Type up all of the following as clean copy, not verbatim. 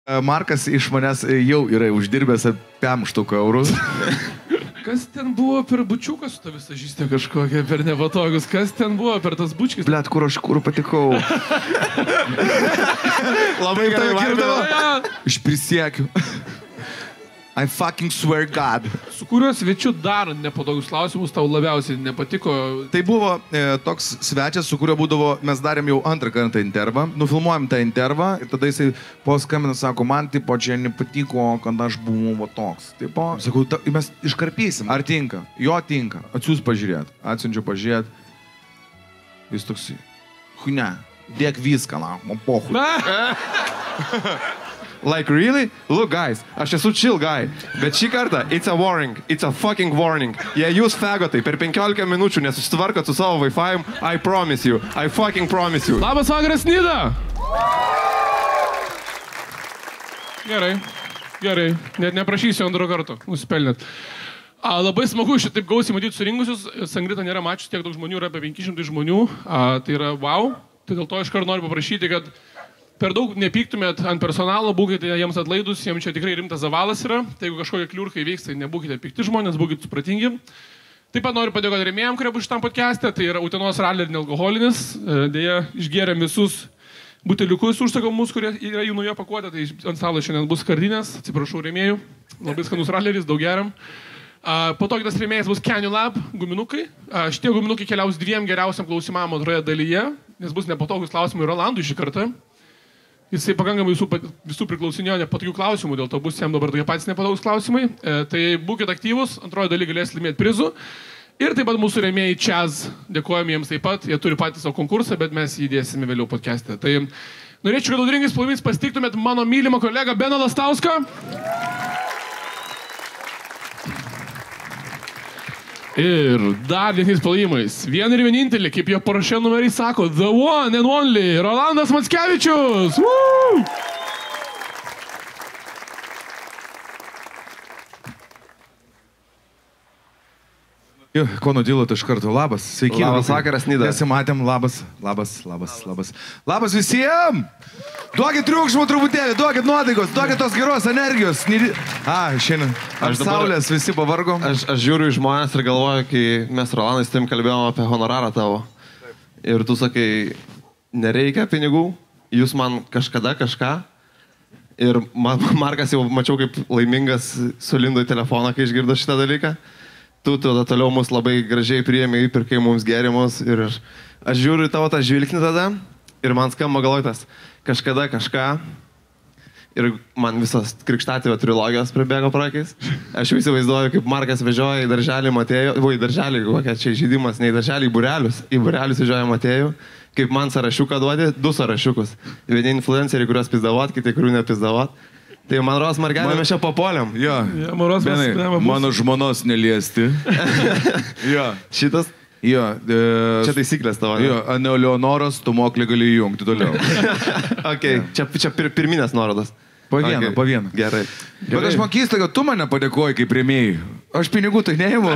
Markas iš manęs jau yra uždirbęs apie 100 eurų. Kas ten buvo per bučiuką su to visažystė kažkokia, per nepatogus? Kas ten buvo per tas bučkis? Blet, kur patikau. Labai gerai vaibino. Iš prisiekiu. I fucking swear God. Su kuriuo svečiu dar nepatogus klausimus tau labiausiai nepatiko? Tai buvo toks svečias, su kuriuo būdavo, mes darėm jau antrą kartą intervą, nufilmuojam tą intervą ir tada jisai paskambina, sako, man tipo čia nepatiko, kad aš buvau toks. Tipo, sakau, mes iškarpysim. Ar tinka? Jo tinka. Atsiūs pažiūrėt. Atsiunčiu pažiūrėt. Jis toks, ne, dėk viską, man pohui. Like really? Look guys, aš esu chill guy, bet šį kartą it's a warning, it's a fucking warning. Jei jūs fagotai per 15 minučių nesusitvarkot su savo Wi-Fi, I promise you, I fucking promise you. Labas vakaras, Nida! Gerai, net neprašysiu antro karto, nusipelnėt. Labai smagu šitaip gausiai matyti surinkusius, Sangrita nėra mačius tiek daug žmonių, yra apie 500 žmonių, tai yra wow, tai dėl to iš karto noriu paprašyti, kad per daug nepyktumėt ant personalo, būkite jiems atlaidus, jiems čia tikrai rimtas zavalas yra. Tai jeigu kažkokie kliurkai veiks, tai nebūkite pikti žmonės, būkite supratingi. Taip pat noriu padėkoti rėmėjams, kurie bus šitam podcast'e. Tai yra Utenos Rally ir nealkoholinis. Deja, išgėrėm visus buteliukus užsakomus, kurie yra jų nauja pakuotė. Tai ant stalo šiandien bus skardinės. Atsiprašau rėmėjų. Labai skanus ralleris, daug geriam. Po to kitas rėmėjas bus Canyon Lab guminukai. Šitie guminukai keliaus 2 geriausiam klausimam antroje dalyje, nes bus nepatogus klausimai Rolandui šį kartą. Jisai pakankamai visų priklausinėjo nepatogių klausimų, dėl to bus jam dabar tokie patys nepatogus klausimai. Tai būkite aktyvūs, antroji daly galės laimėti prizų. Ir taip pat mūsų rėmėjai Chaz, dėkojame jiems taip pat, jie turi patys savo konkursą, bet mes jį dėsime vėliau podcast'e. Tai norėčiau, kad audringais plovimais pasitiktumėt mano mylimą kolegą Beną Lastauską. Ir dar vienais plojimais. Vien ir vienintelį, kaip jo parašė numeriai sako, the one and only, Rolandas Mackevičius. Woo! Jo, ko nudilot iš karto, labas, sveiki. Labas vakaras, Nida. Nesimatėm, labas. Labas visiems! Duokit triukšmų truputėlį, duokit nuotaikos, duokit tos geros energijos. Šiandien aš saulės visi pavargom. Aš žiūriu į žmonės ir galvoju, kai mes Rolandai su tim kalbėjom apie honorarą tavo. Ir tu sakai, nereikia pinigų, jūs man kažkada kažką. Ir Markas jau mačiau, kaip laimingas sulindo į telefoną, kai išgirdo šitą dalyką. Tu tada toliau mus labai gražiai priėmė, įpirkai mums gėrimus. Ir aš žiūriu į tavo tą žvilgsnį tada ir man skamba galvojas, kažkada kažką. Ir man visas krikštatėvio trilogijos pribėgo prakais. Aš jau įsivaizduoju, kaip Markas vežioja į darželį Matėjų, į darželį, kokia čia žaidimas, ne į darželį, į būrelius vežioja Matėjų, kaip man sąrašiuką duodė, 2 sąrašiukus. Vieni influenceriai, kuriuos pizdavot, kiti, kurių nepizdavot. Tai man rodos, Margelė, mes čia papuoliam. Jo, mano žmonos neliesti. Jo. Šitas? Jo. Čia taisyklės tavo. Jo, Leonoras, tu moklį gali įjungti toliau. Okay. Čia pirminės nuorodos. Po vieną. Gerai. Bet aš man keista, kad tu mane padėkoji kaip rėmėjai. Aš pinigų tai neimu.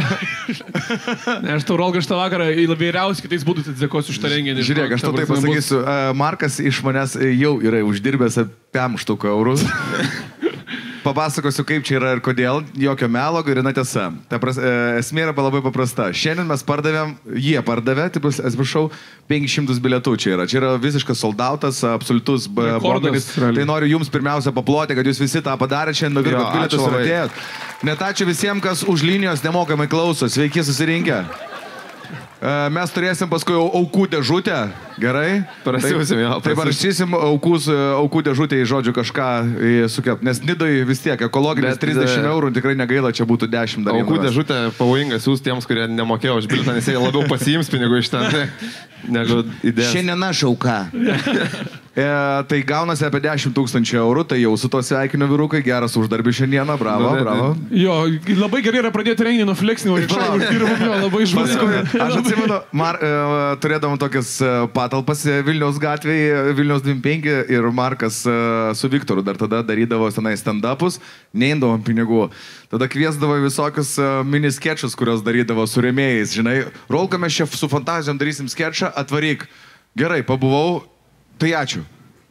Aš tau Rolga šitą vakarą įvairiausiai kitais būdus atsidėkosiu už tą renginį. Žiūrėk, aš tau tai pasakysiu. Markas iš manęs jau yra uždirbęs apie 100 eurų. Papasakosiu, kaip čia yra ir kodėl. Jokio melo, grina tiesa. Esmė yra labai paprasta. Šiandien mes jie pardavė, atsiprašau, 500 bilietų čia yra. Čia yra visiškas soldautas, absoliutus bomberis. Tai noriu jums pirmiausia paploti, kad jūs visi tą padarėte šiandien, nupirkot bilietus ir atėjot. Net ačiū visiems, kas už linijos nemokamai klauso. Sveiki susirinkę. Mes turėsim paskui aukų dėžutę, gerai? Prasiusim jo. Taip, parašysim aukų dėžutę į žodžių kažką sukep, nes Nidoj vis tiek ekologinis 30 eurų, tikrai negaila, čia būtų 10 dar. Aukų dėžutę pavojinga siūs tiems, kurie nemokėjo už bilietą, nes jie labiau pasiims pinigų iš ten, negu idėjas. Šiandien aš auka. Tai gaunasi apie 10 000 eurų, tai jau su to sveikinu vyrukai, geras uždarbis šiandieną, bravo. Jo, labai gerai yra pradėti renginį nuo fleksnio, labai žmonių. Aš atsimenu, turėdavom tokias patalpas Vilniaus gatvėje, Vilniaus 25 ir Markas su Viktoru dar tada darydavo tenai stand-upus, neimdavom pinigų. Tada kviesdavo visokius mini sketchus, kurios darydavo su rėmėjais, žinai. Rolka, mes čia su fantazijom darysim sketchą, atvaryk. Gerai, pabuvau. Tai ačiū.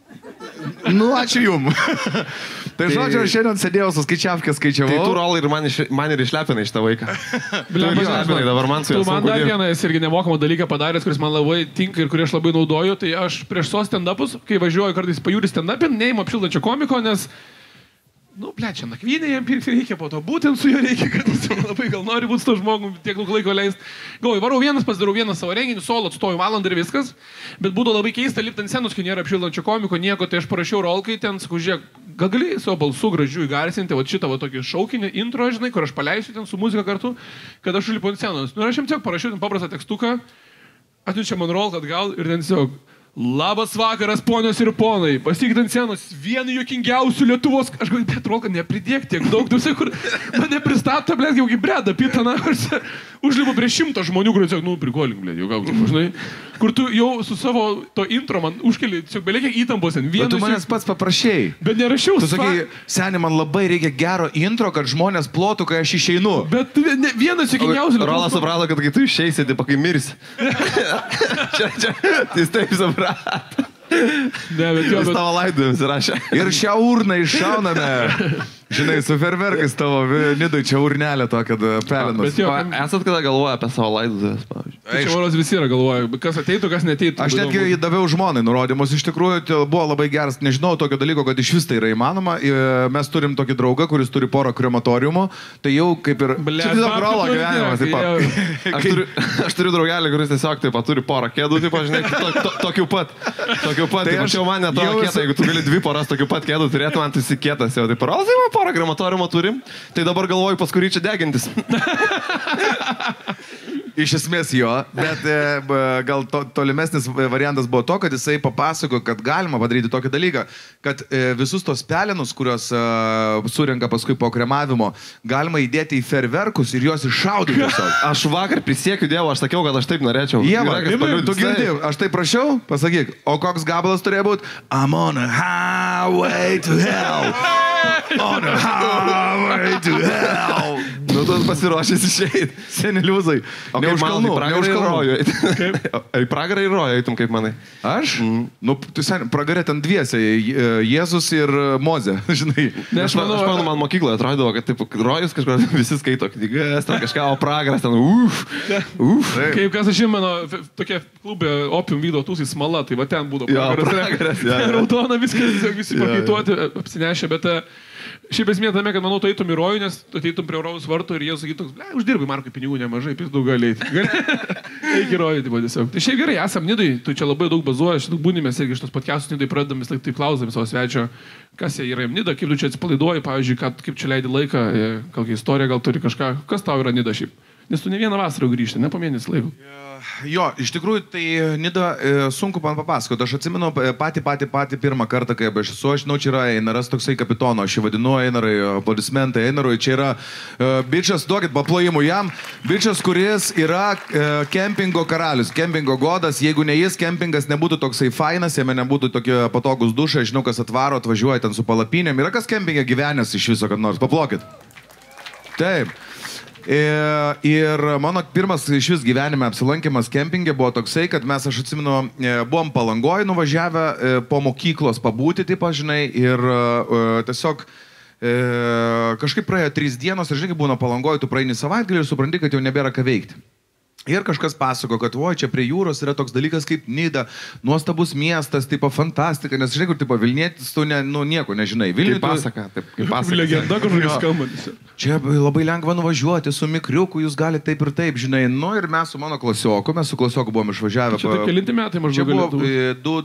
Nu, ačiū jum. Tai žodžiu, aš šiandien sėdėjau su skaičiavkė, skaičiavau. Tai tu, Rolai, ir man ir išlepinai šitą vaiką. Išlepinai, dabar man su juo. Tu man dar vieną irgi nemokamą dalyką padaręs, kuris man labai tinka ir kurį aš labai naudoju. Tai aš prieš savo stand-upus, kai važiuoju kartais pajūri stand-upin, neįmu apšildančio komiko, nes... Nu, čia nakvynė jam pirkti reikia, po to būtent su juo reikia, kad jis labai gal nori būti su to žmogum, tiek daug laiko leist. Galvoju, varau vienas, pasidarau vieną savo renginį, solo atstoju valandą ir viskas, bet būtų labai keista lipti ant scenos, kai nėra apšildančio komiko, nieko, tai aš parašiau Rolkai ten, sakau, žiūrėk, gal gali savo balsu gražiu įgarsinti, va šitą va tokį šaukinį intro, žinai, kur aš paleisiu ten su muzika kartu, kad aš užlipu ant scenos. Nu, ir aš jam tiesiog parašiau ten paprastą tekstuką, atsiunčia man Rolką atgal ir ten tiesiog... Labas vakaras, ponios ir ponai. Pasitinkit ant scenos vienu juokingiausių Lietuvos... Aš galvoju, bet Rolka, nepridėk tiek daug, tu kur mane pristato, blėt, jau kaip breda, pitana. Užlipu prie 100 žmonių, kurie tiesiog, nu, prigolink, blėt, jau gauti, žinai. Kur tu jau su savo to intro man užkeli, tiesiog beleikia įtampos ten. Bet tu manęs pats paprašėjai. Bet nerašiau. Tu sakai, seniai, man labai reikia gero intro, kad žmonės plotų, kai aš išeinu. Bet vienas juokingiausių Lietuvos... Rolas suprato, kad kai tu išeisi, tai pakai mirsi. Čia, jis taip suprato. Ne, bet jo, Jis tavo laidojams rašė. Ir šią urną iššauname. Žinai, su ferverkais tavo nidai čia urnelė tokia pelinus. Bet jo, esat kada galvoja apie savo laidojus, pavyzdžiui? Tai čia varos visi yra galvoja, kas ateitų, kas neteitų. Aš netgi įdaviau žmonai nurodymus, iš tikrųjų buvo labai geras, nežinau tokio dalyko, kad iš vis tai yra įmanoma. Mes turim tokį draugą, kuris turi porą krematoriumų, tai jau kaip ir... Blet, čia tiesiog Rolo gyvenimas, taip pat. Aš turiu draugelį, kuris tiesiog taip pat turi porą kėdų, taip pat, žinai, tokių pat. Tai aš jau man netrodo kietą, jeigu tu gali 2 poras tokių pat kėdų turėti, man tai sikėtas jau. Taip, Rolas, tai porą krematoriumų turim, tai dabar galvoju, pas kurį čia degintis. Iš esmės jo, bet gal tolimesnis variantas buvo to, kad jisai papasako, kad galima padaryti tokį dalyką, kad visus tos pelenus, kuriuos surenka paskui po kremavimo, galima įdėti į ferverkus ir juos iššaudyti. Aš vakar prisiekiu Dievo, aš sakiau, kad aš taip norėčiau. Ieva, tu girdi, aš taip prašiau, pasakyk, o koks gabalas turėjo būti? I'm on a highway to hell. On a highway to hell. Nu, tu pasiruošęs išeit. Seniliuzai. Ne už kalnų, ne už kalnų. Į pragarą ir rojų eitum, kaip manai. Aš? Nu, tu sen, pragarė ten dviese, Jėzus ir Mozė, žinai. Aš manau, man mokykloje atrodavo, kad taip, rojus kažkur visi skaito knygas, ten kažką, o pragaras ten, Kaip kas aš žinau, tokia klubė Opium vykdo tūsai smala, tai va ten būdavo pragaras. Raudona viskas, visi pakaituoti, apsinešę, bet... Šiaip esmė tame, kad manau, tu eitum į rojų, nes tu eitum prie Rojaus vartų ir jie sakytų, uždirbai Markui pinigų nemažai, pizdu gali eiti. Eik į rojų, tipo tiesiog. Tai šiaip gerai, esam Nidai, tu čia labai daug bazuoja, šitai būnimės irgi šitos podcastus Nidai pradedam, vis taip klausdami savo svečio, kas jie yra Nida, kaip tu čia atsipalaiduoji, pavyzdžiui, kaip čia leidi laiką, kokią istoriją gal turi kažką, kas tau yra Nida šiaip. Nes tu ne vieną vasarą grįžti, ne po mėnesį laiko. Jo, iš tikrųjų, tai Nida sunku man papasakoti. Aš atsimenu patį pirmą kartą, kai aš esu, aš žinau, čia yra Einaras toksai kapitono, aš jį vadinu Einarai, aplodismentai Einarui, čia yra bičias, duokit paplojimų jam, bičias, kuris yra kempingo karalius, kempingo godas, jeigu ne jis, kempingas nebūtų toksai fainas, jame nebūtų tokie patogus dušai, žinau, kas atvaro, atvažiuoja ten su palapinėm, yra kas kempinge gyvenęs iš viso, kad nors, paplokit. Taip. Ir mano pirmas iš vis gyvenime apsilankimas kempinge buvo toksai, kad mes, aš atsimenu, buvom Palangoj nuvažiavę po mokyklos pabūti, taip žinai, ir tiesiog kažkaip praėjo 3 dienos ir žinai, kai būna Palangoj, tu praeini savaitgalį ir supranti, kad jau nebėra ką veikti. Ir kažkas pasako, kad oi, čia prie jūros yra toks dalykas kaip Nida, nuostabus miestas, tipo fantastika, nes žinai, kur tipo Vilnietis, tu nieko nežinai. Vilniui pasaka, taip, kaip pasaka. Legenda kažkokia skamba. Čia labai lengva nuvažiuoti su mikriuku, jūs galite taip ir taip, žinai. Nu ir mes su mano klasioku, buvom išvažiavę. Čia taip kelinti metai maždaug galėtų. Čia buvo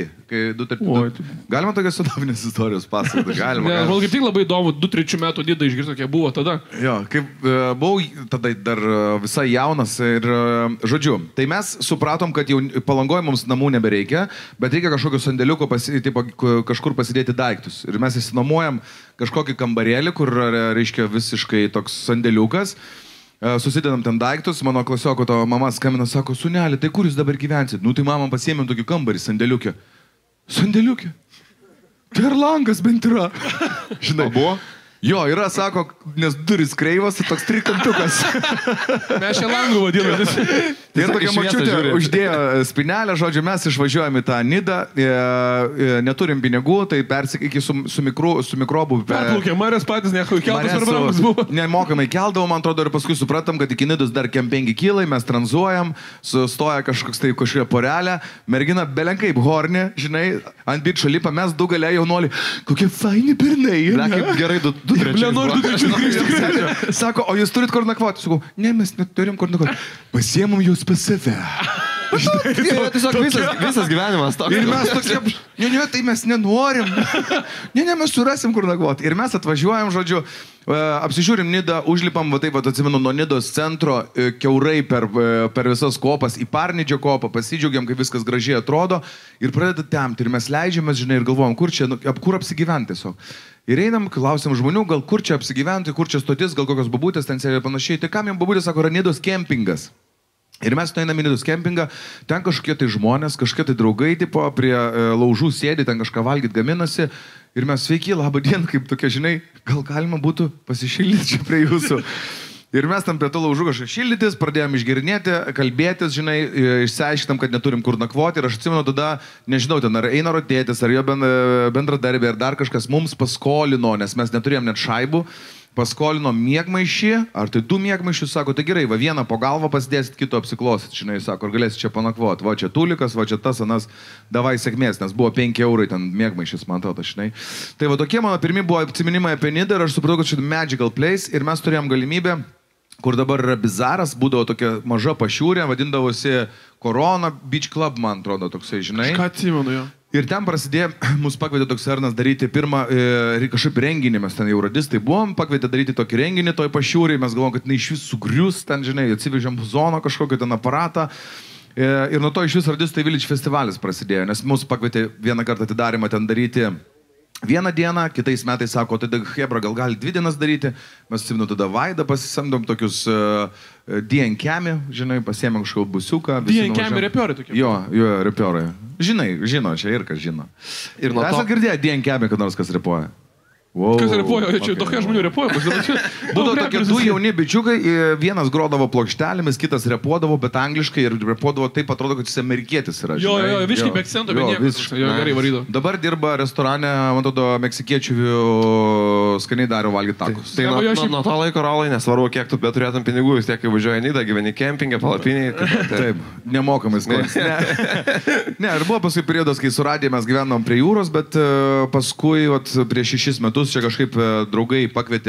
2-3. Galima tokias senovines istorijos pasakoti? Galima. Ne, man kaip tik labai įdomu, 2-3 metų Nida išgirsti, kokie buvo tada. Jo, kaip buvau tada dar visai jaunas ir žodžiu, tai mes supratom, kad jau Palangoj mums namų nebereikia, bet reikia kažkokio sandėliuko kažkur pasidėti daiktus. Ir mes įsinuomojam kažkokį kambarėlį, kur, reiškia, visiškai toks sandėliukas. Susidedam ten daiktus, mano klasioko to mama skambina, sako, sunelį, tai kur jūs dabar gyvensit? Nu, tai mama pasiėmėm tokį kambarį, sandėliukė. Sandėliukė? Tai ar langas bent yra? Žinai, buvo? Jo, yra, sako, nes duris kreivas, toks trikampiukas. Mes čia langų vadiname. Ir tokia mačiutė uždėjo spinelę, žodžiu, mes išvažiuojame į tą Nidą, neturim pinigų, tai persikėki su mikrobu. Perplaukė Marės patys, keltas per brangus buvo. Nemokamai keldavo, man atrodo, ir paskui supratom, kad iki Nidos dar kem 5 kilai, mes tranzuojam, sustoja kažkokia porelė, mergina belenkaip horni, žinai, ant bičio lipa, mes du galė jaunuolį, kokie faini bernai. Na, kaip gerai, du trečius grįžti. Sako, o jūs turit kur nakvoti? Sakau, ne, mes neturim kur nakvoti. Pasiemam jūs pas save. Tiesiog visas gyvenimas toks. Ir mes tokie, ne, tai mes nenorim. Ne, mes surasim kur nakvoti. Ir mes atvažiuojam, žodžiu, apsižiūrim Nidą, užlipam, va taip, atsimenu, nuo Nidos centro, kiaurai per visas kopas, į Parnidžio kopą, pasidžiaugiam, kaip viskas gražiai atrodo ir pradeda temti. Ir mes leidžiamės, žinai, ir galvojam, kur apsigyventi tiesiog. Ir einam, klausim žmonių, gal kur čia apsigyventi, kur čia stotis, gal kokios babutės ten sėdė panašiai. Tai kam jam babutės, sako, yra Nidos kempingas. Ir mes nueinam į Nidos kempingą, ten kažkokie tai žmonės, kažkokie tai draugai, tipo, prie laužų sėdi, ten kažką valgyti gaminasi. Ir mes, sveiki, labą dieną, kaip tokie, žinai, gal galima būtų pasišildyti čia prie jūsų. Ir mes tam prie to laužų kažkaip šildytis, pradėjom išgerinėti, kalbėtis, žinai, išsiaiškinam, kad neturim kur nakvoti. Ir aš atsimenu tada, nežinau, ten ar Einaro tėtis, ar jo bendradarbė, ar dar kažkas mums paskolino, nes mes neturėjom net šaibų, paskolino miegmaišį, ar tai 2 miegmaišius, sako, tai gerai, va vieną po galvą pasidėsit, kito apsiklosit, žinai, sako, ar galėsit čia panakvoti, va čia tulikas, va čia tas, anas, davai sėkmės, nes buvo 5 eurai ten miegmaišis, man atrodo, žinai. Tai va tokie mano pirmi buvo atsiminimai apie Nidą ir aš supratau, kad čia magical place ir mes turėjom galimybę, kur dabar yra bizaras, būdavo tokia maža pašiūrė, vadindavosi Corona Beach Club, man atrodo, toksai, žinai. Ką atsimenu jo. Ir ten prasidėjo, mus pakvietė toks Ernas daryti pirmą kažkaip renginį, mes ten jau radistai buvom, pakvietė daryti tokį renginį toj pašiūrį, mes galvom, kad iš vis sugrius, ten, žinai, atsivežėm zoną kažkokį ten aparatą. Ir nuo to iš vis Radistai Village festivalis prasidėjo, nes mus pakvietė vieną kartą atidarymą ten daryti vieną dieną, kitais metais sako, tai Hebra gal gali 2 dienas daryti, mes atsimenu tada Vaidą, pasisamdom tokius dienkemi, žinai, pasiėmėm kažkokį busiuką. Dienkemi repiorai tokie. Jo, repiorai. Žino, čia ir kas žino. Ir nuo to... Esat girdėję dienkemi, kad nors kas repuoja? Wow, kas repuoja? Čia tokie žmonių repuoja. Būdavo tokie 2 jauni bičiukai, vienas grodavo plokštelėmis, kitas repuodavo, bet angliškai ir repuodavo taip, atrodo, kad jis amerikietis yra. Jo, visiškai be akcento, be nieko. Jo, gerai varydavo. Dabar dirba restorane, man atrodo, meksikiečių skaniai daro valgyti takus. Tai nuo to laiko, Rolai, nesvarbu, kiek tu beturėtum pinigų, vis tiek, kai važiuoji į Nidą, gyveni kempingę, palapiniai. Taip, nemokamai skonis. Ne, ir buvo paskui periodas, kai su Radija mes gyvenom prie jūros, bet paskui prieš 6 metus čia kažkaip draugai pakvietė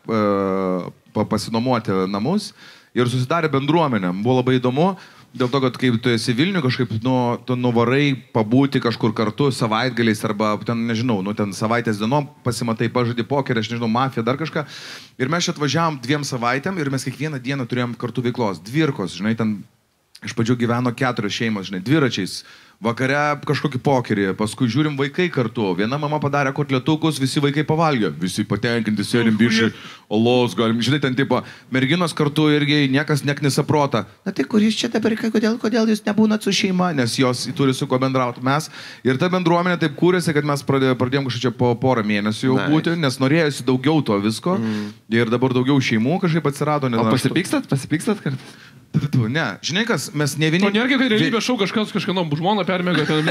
pasinuomoti namus ir susidarė bendruomenė. Buvo labai įdomu, dėl to, kad kai tu esi Vilniuje, kažkaip tu nuvarai pabūti kažkur kartu savaitgaliais arba ten, nežinau, ten savaitės dienom pasimatai, pažadi pokerį, aš nežinau, mafiją, dar kažką. Ir mes čia atvažiavom 2 savaitėm ir mes kiekvieną dieną turėjom kartu veiklos. Dvirkos, žinai, ten iš pradžių gyveno 4 šeimos, žinai, dviračiais. Vakare kažkokį pokerį, paskui žiūrim vaikai kartu. Viena mama padarė kotletukus, visi vaikai pavalgė. Visi patenkinti, sėdim bišai, olos, galim, žinai, ten tipo, merginos kartu irgi niekas neknisa protą. Na tai kur jūs čia dabar, kodėl jūs nebūnat su šeima, nes jos turi su ko bendrauti mes. Ir ta bendruomenė taip kūrėsi, kad mes pradėjom kažkaip čia po porą mėnesių jau būti, nes norėjosi daugiau to visko. Ir dabar daugiau šeimų kažkaip atsirado. O pasipykstat kartais? Ne, žinai kas, mes ne vieni... O nėra, kai realybė šau kažkano žmoną permėga ten.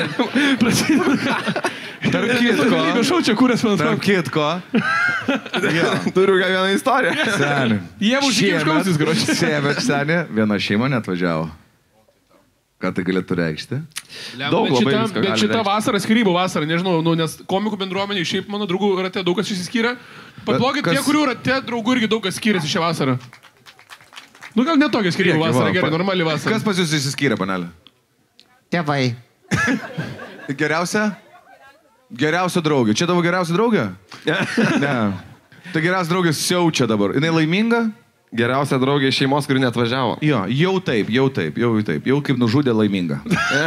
Tarp kitko. Realybė šau čia kūrės, man atrodo. Tarp kitko. Turiu ką vieną istoriją. Seni. Jie užsikiškausis, gročiai. Šiemet, seni, viena šeima netvažiavo. Ką tai galėtų reikšti? Daug labai visko. Bet šita vasara, skyrybų vasara, nežinau, nes komikų bendruomenė, šiaip mano draugų rate daug kas išsiskyrė. Pablogit, tie, kurių rate draugų irgi daug kas skyrėsi šią vasarą. Nu gal netokia skyrybų vasara, gerai, normali vasara. Kas pas jūs išsiskyrė, panelė? Tėvai. Geriausia? Geriausia draugė. Čia tavo geriausia draugė? Ne. Tai geriausia draugė siaučia dabar. Jinai laiminga? Geriausia draugė iš šeimos, kuri neatvažiavo. Jo, jau taip. Jau kaip nužudė laiminga.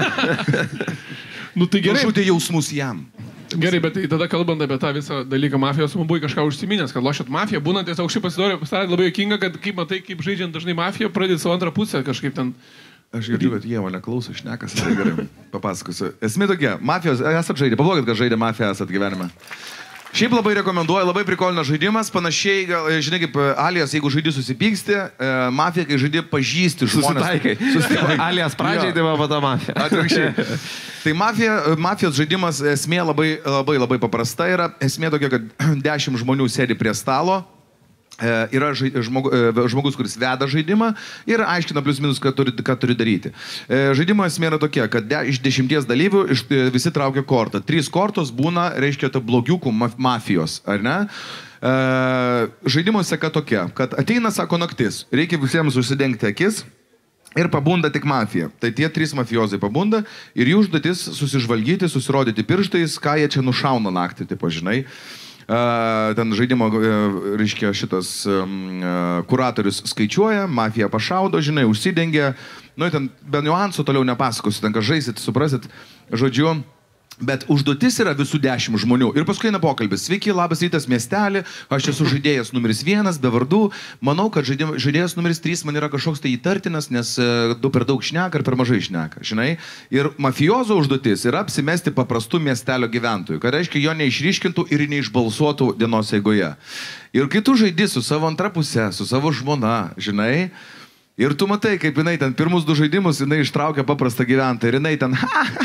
Nu tai gerai. Nužudė jausmus jam. Gerai, bet tada kalbant apie tą visą dalyką mafijos, man buvo kažką užsiminęs, kad lošėt mafiją, būnant tiesiog aukščiai pasidarė labai juokinga, kad kaip matai, kaip žaidžiant dažnai mafiją, pradėti savo antrą pusę kažkaip ten. Aš girdžiu, kad jie mane klauso, šnekas, tai gerai, papasakosiu. Esmė tokia, mafijos, esat žaidė, pablogit, kad žaidė mafiją esat gyvenime. Šiaip labai rekomenduoju, labai prikolina žaidimas, panašiai, žinai, kaip Alijas, jeigu žaidži susipyksti, mafija, kai žaidži pažįsti žmonės. Susitaikai. Alijas pradžiai, tai va ta mafija. Atvirkščiai. Tai mafijos žaidimas esmė labai paprasta yra. Esmė tokia, kad 10 žmonių sėdi prie stalo. Yra žmogus, kuris veda žaidimą ir aiškina plius minus, ką turi daryti. Žaidimo esmė yra tokia, kad iš 10 dalyvių visi traukia kortą. 3 kortos būna, reiškia, ta blogiukų mafijos, ar ne? Žaidimo seka tokia, kad ateina, sako, naktis, reikia visiems užsidengti akis ir pabunda tik mafija. Tai tie 3 mafijozai pabunda ir jų užduotis susižvalgyti, susirodyti pirštais, ką jie čia nušauna naktį, tipo, žinai. Ten žaidimo, reiškia, šitas kuratorius skaičiuoja, mafija pašaudo, žinai, užsidengia. Nu, ten be niuansų toliau nepasakosiu, ten ką žaisit, suprasit, žodžiu. Bet užduotis yra visų 10 žmonių. Ir paskui eina pokalbis. Sveiki, labas rytas miestelį, aš esu žaidėjas numeris 1, be vardų. Manau, kad žaidėjas numeris 3 man yra kažkoks tai įtartinas, nes du per daug šneka ar per mažai šneka, žinai. Ir mafiozo užduotis yra apsimesti paprastų miestelio gyventojų, kad reiškia jo neišryškintų ir neišbalsuotų dienos eigoje. Ir kai tu žaidi su savo antra pusė, su savo žmona, žinai, ir tu matai, kaip jinai ten pirmus 2 žaidimus, jinai ištraukia paprastą gyventoją ir jinai ten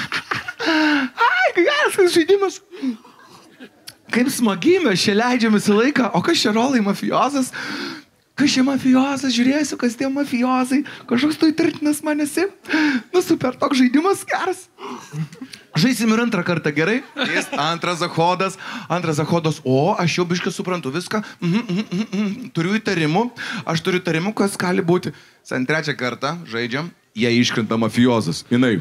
geras žaidimas. Kaip smagiai mes čia leidžiam visą laiką. O kas čia rolai mafiozas? Kas čia mafiozas? Žiūrėsiu, kas tie mafiozai. Kažkoks tu įtartinas manesi. Nu super, toks žaidimas geras. Žaisim ir antrą kartą, gerai? Antras zahodas. O, aš jau biškai suprantu viską. Turiu įtarimų. Aš turiu įtarimų, kas gali būti. Trečią kartą žaidžiam. Jie iškrenta mafiozas. Jinai.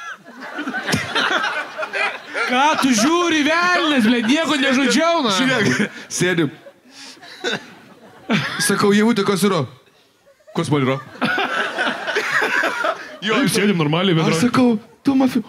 Ką tu žiūri, velnės, blė, nieko nežaidžiau, na. Žiūrėk, sėdim. Sakau, Javutė, kas yra? Kas man yra? Jo, sėdim normaliai, bet... Aš sakau, tu mafijos.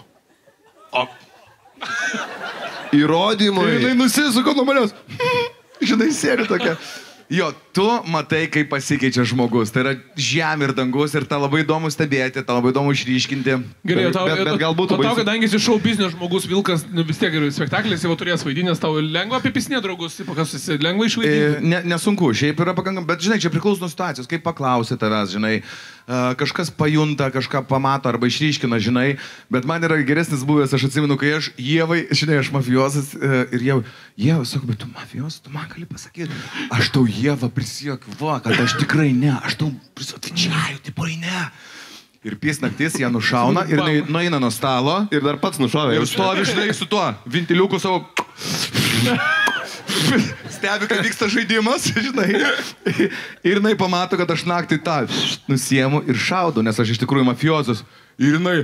Įrodymai. Ir jinai nusisuko nuo manęs. Žinai, sėdi tokia. Jo, tu matai, kaip pasikeičia žmogus. Tai yra žemė ir dangus ir tą labai įdomu stebėti, tą labai įdomu išryškinti. Gerai, bet galbūt tau, kadangi esi šou biznio žmogus, Vilkas, vis tiek spektaklis jau turėjęs vaidinęs, tau lengva apipisinė draugus, kas esi lengva išvaidinti? Nesunku, šiaip yra pakankamai, bet žinai, čia priklauso nuo situacijos, kaip paklausė tavęs, žinai. Kažkas pajunta, kažką pamato arba išryškina, žinai, bet man yra geresnis buvęs, aš atsimenu, kai aš Ievai, žinai, aš mafiozas ir Ieva, sako, bet tu mafiozas, tu man gali pasakyti, aš tau Ieva prisiekiu, va, kad aš tikrai ne, aš tau prisiekiu, tipo, ne. Ir pys naktis ją nušauna ir nueina nuo stalo. Ir dar pats nušovė. Ir stovi, žinai, su tuo ventiliuku savo... Stebi, kad vyksta žaidimas, žinai. Ir jinai pamato, kad aš naktį tą nusiemu ir šaudu, nes aš iš tikrųjų mafiozas. Ir jinai...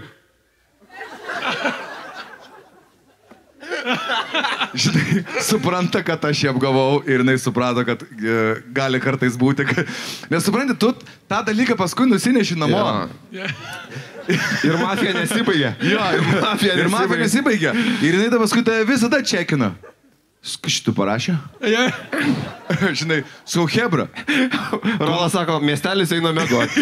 Žinai, supranta, kad aš ją apgavau ir jinai suprato, kad gali kartais būti. Nes supranti, tu tą dalyką paskui nusineši namo. Ja. Ir mafija nesibaigė. Jo, ir mafija nesibaigė. Ir jinai tą paskui tave visada čekina. Šitų parašė? Yeah. Žinai, su Hebra. Rolas sako, miestelis eina mėgoti.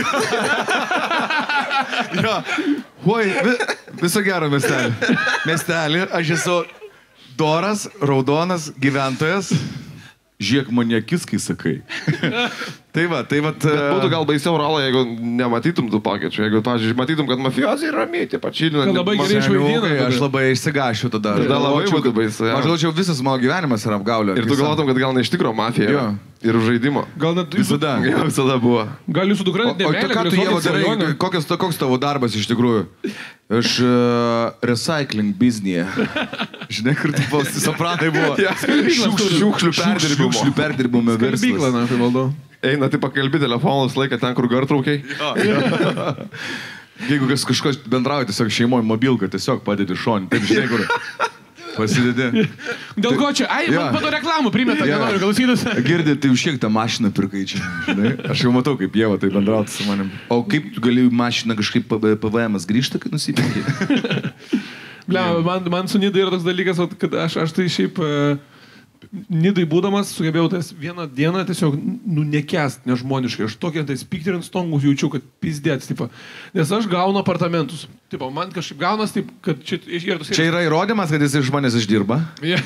Jo, oi, viso gero miestelį. Miestelį, aš esu doras, raudonas gyventojas. Žiūrėk mane akis, kai sakai. Tai va. Bet būtų gal baisiau, Rola, jeigu nematytum tų pokyčių. Jeigu, pavyzdžiui, matytum, kad mafijozai ramiai, taip pačilina. Labai gerai išvaidina. Aš labai išsigašiu tada. Tada labai būtų baisu. Aš galvočiau, visas mano gyvenimas yra apgaulė. Ir tu galvotum, kad gal ne iš tikro mafija. Jo. Ir žaidimo. Gal net visada. Jo, visada buvo. Gal jūsų dukra O ką tu jau darai? Koks tavo darbas iš tikrųjų? Aš recycling biznėje. Žinai, kur tu sopratai buvo. Šiukšlių perdirbimo verslas. Skalbyklą, na, tai valdau. Eina, tai pakalbi telefonus laiką ten, kur gartraukiai. Jeigu kažkas bendrauja tiesiog šeimoje mobilką, tiesiog padedi šonį. Taip, žinai, kur pasidedi. Dėl ko čia? Ai, man pato reklamų primeta, nenoriu klausytis. Girdi, tai už kiek tą mašiną pirkai čia. Žinai? Aš jau matau, kaip Ieva tai bendrauti su manim. O kaip tu gali mašiną kažkaip PVM-as grįžta, kai nusipirki? Man su Nidai yra toks dalykas, kad aš tai šiaip... Nidai būdamas sugebėjau tas vieną dieną tiesiog nekęst nežmoniškai. Aš tokią tais piktirint stongus jaučiu, kad pizdėts, tipo. Nes aš gaunu apartamentus. Tipo, man kažkaip gaunas taip, kad čia yra įrodymas, kad jis iš manęs išdirba.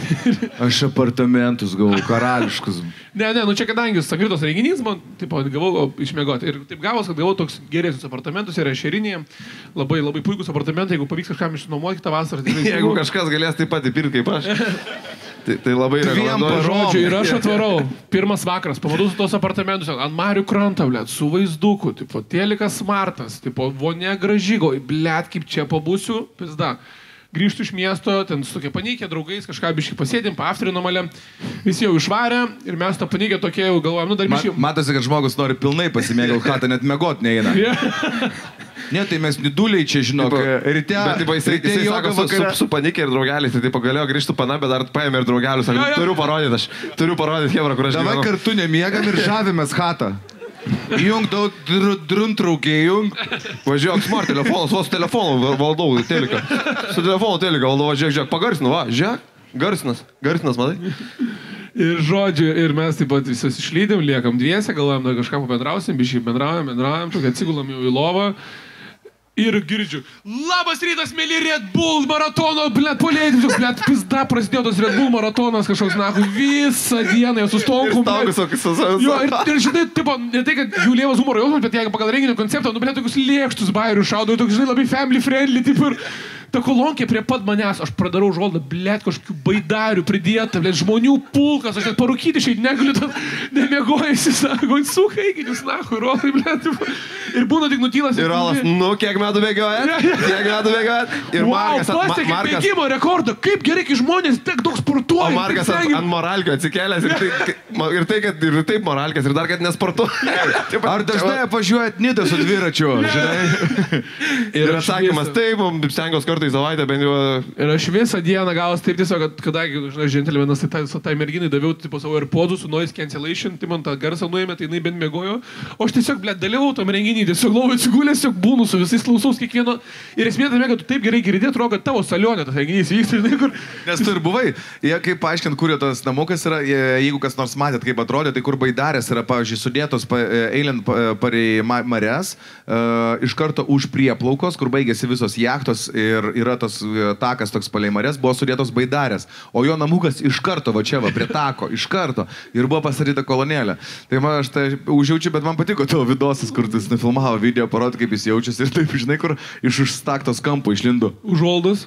Aš apartamentus gavau, karališkus. Ne, nu čia kadangi Sangritos renginys, man taip gavau išmėgoti. Ir taip gavos, kad gavau toks geresnius apartamentus, yra šerinėje, labai puikus apartamentai, jeigu pavyks kažkam išnuomoti kitą vasarą. Jeigu kažkas galės taip pat įpirkti kaip aš. Tai labai rekomenduoju. Žodžiu, ir aš atvarau. Pirmas vakaras, pamatau tos apartamentus, ant Marių krantą, blėt, su vaizduku, tipo, telikas smartas, tipo, vonia gražygo, blėt, kaip čia pabūsiu, pizda. Grįžtu iš miesto, ten su tokia panikė, draugais, kažką biškai pasėdėm, paaftrinom malę, visi jau išvarė ir mes tą panikę tokie jau galvojam, nu dar biškai. Matosi, kad žmogus nori pilnai pasimėgauti, ką net mėgot neina. Ne, tai mes niduliai čia, žinok, ryte. Bet taip, jisai sako, su panikė ir draugeliais, tai taip galėjo grįžti pana, bet dar paėmė ir draugelius, sako, turiu parodyti, Hebra, kur aš gyvenu. Davai kartu nemiegam ir žavimės chatą. Įjung daug druntraukė, įjung. Važiuok, smart telefonas, vos telefonu valdau, telika. Su telefonu telika valdau, žiūrėk, pagarsinu, va, žiūrėk, garsinas, matai. Ir žodžiu, ir mes taip pat visus išlydėm, liekam dviese, galvojam, dar kažką pabendrausim, biškai bendraujam, tokia atsigulam jau į lovą. Ir girdžiu, labas rytas, mėly Red Bull maratono, blėt, polėdėm, blėt, pizda, prasidėjo tos Red Bull maratonas kažkoks, nahui, visą dieną, su stonku. Jo, ir žinai, tipo, ne tai, kad jų lievas humoro jausmas, bet jeigu pagal renginio konceptą, nu, blėt, tokius lėkštus bairių šaudo, tokius, žinai, labai family friendly, tipo, ir ta kolonkė prie pat manęs, aš pradarau žoldą, blėt, kažkokių baidarių pridėta, blėt, žmonių pulkas, aš net parūkyti šiai negaliu, tad nemėgojasi, sako, suka, eikinius, nahui, rolai, blėt, ir būna tik nutylas. Ir Rolas, nu, kiek metų bėgiojat? Ir Markas, pasiekė bėgimo rekordą, kaip gerai, kai žmonės tiek daug sportuoja. O Markas ant moralkio atsikėlęs ir taip moralkės, ir dar kad nesportuoja. Ar dažnai važiuojat Nidą su dviračiu, žinai? Ir atsakymas, taip, stengiuos kartą į savaitę bent jau. Ir aš visą dieną gavos taip tiesiog, kad kadangi, žinai, džentelmenas tai merginai daviau tipo savo AirPodų su noise cancellation, tai man tą garsą nuėmė, tai jinai bent mėgojo. O aš tiesiog, blėt, dalyvau tam renginį, tiesiog lovai atsigulęs, tiesiog būnu su visais klausaus kiekvieno. Ir esmė tame, kad tu taip gerai girdėt, atrodo, kad tavo salionė tas renginys vyksta, žinai, kur. Nes tu ir buvai. Jie kaip paaiškint, kur tas namukas yra, jeigu kas nors matėt, kaip atrodė, tai kur baidarės yra, pavyzdžiui, sudėtos eilint parei marias, iš karto už prieplaukos, kur baigėsi visos jachtos ir yra tas takas toks palei marias, buvo sudėtos baidarės, o jo namukas iš karto, va čia, va, prie tako, iš karto, ir buvo pastatyta kolonėlė. Tai man aš tai užjaučiu, bet man patiko tavo vidosas, kur jis nufilmavo video, parodė, kaip jis jaučiasi ir taip, žinai, kur iš užstaktos kampo išlindo. Užoldas.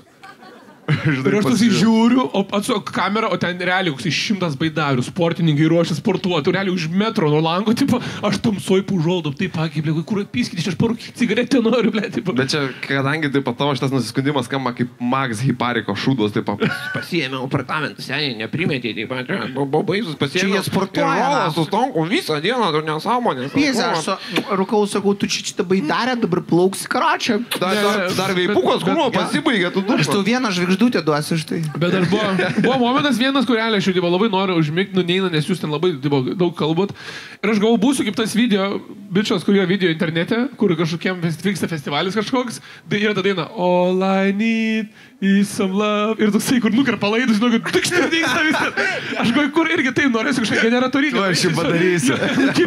Ir aš tas įžiūriu, o atsuk kamerą, o ten realiai koks 100 baidarių, sportininkai ruošia sportuoti, realiai už metro nuo lango, tipo, aš tamsoj pužoldom, taip, blė, kur atpiskit, aš parūkyti cigaretę noriu, blė, tipo. Bet čia, kadangi taip pat tavo šitas nusiskundimas skamba kaip Max Hipariko šūdos, taip, pasiėmiau apartamentų, seniai, neprimetė, taip, buvo baisus, pasiėmiau. Čia jie sportuoja, su stonku visą dieną, tu nesąmonės. Pėsė, aš rūkau, sakau, tu čia baidarę, dabar plauksi karačią. Dar veipukos, kur pasibaigė, tu du. Aš tau vieną žvaigždutę duosiu už tai. Bet dar buvo momentas vienas, kur realiai aš jau labai noriu užmigti, neina, nes jūs ten labai daug kalbat. Ir aš galvoju, būsiu kaip tas video, bičias, kurio video internete, kur kažkokiem vyksta festivalis kažkoks, tai yra ta daina All I need is some love. Ir toksai, kur nukarpa laidus, žinau, kad tik štai dingsta visą. Aš galvoju, kur irgi tai norėsiu kažką generatorinį. Tu aš jį padarysiu.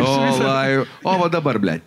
O, va dabar, blė.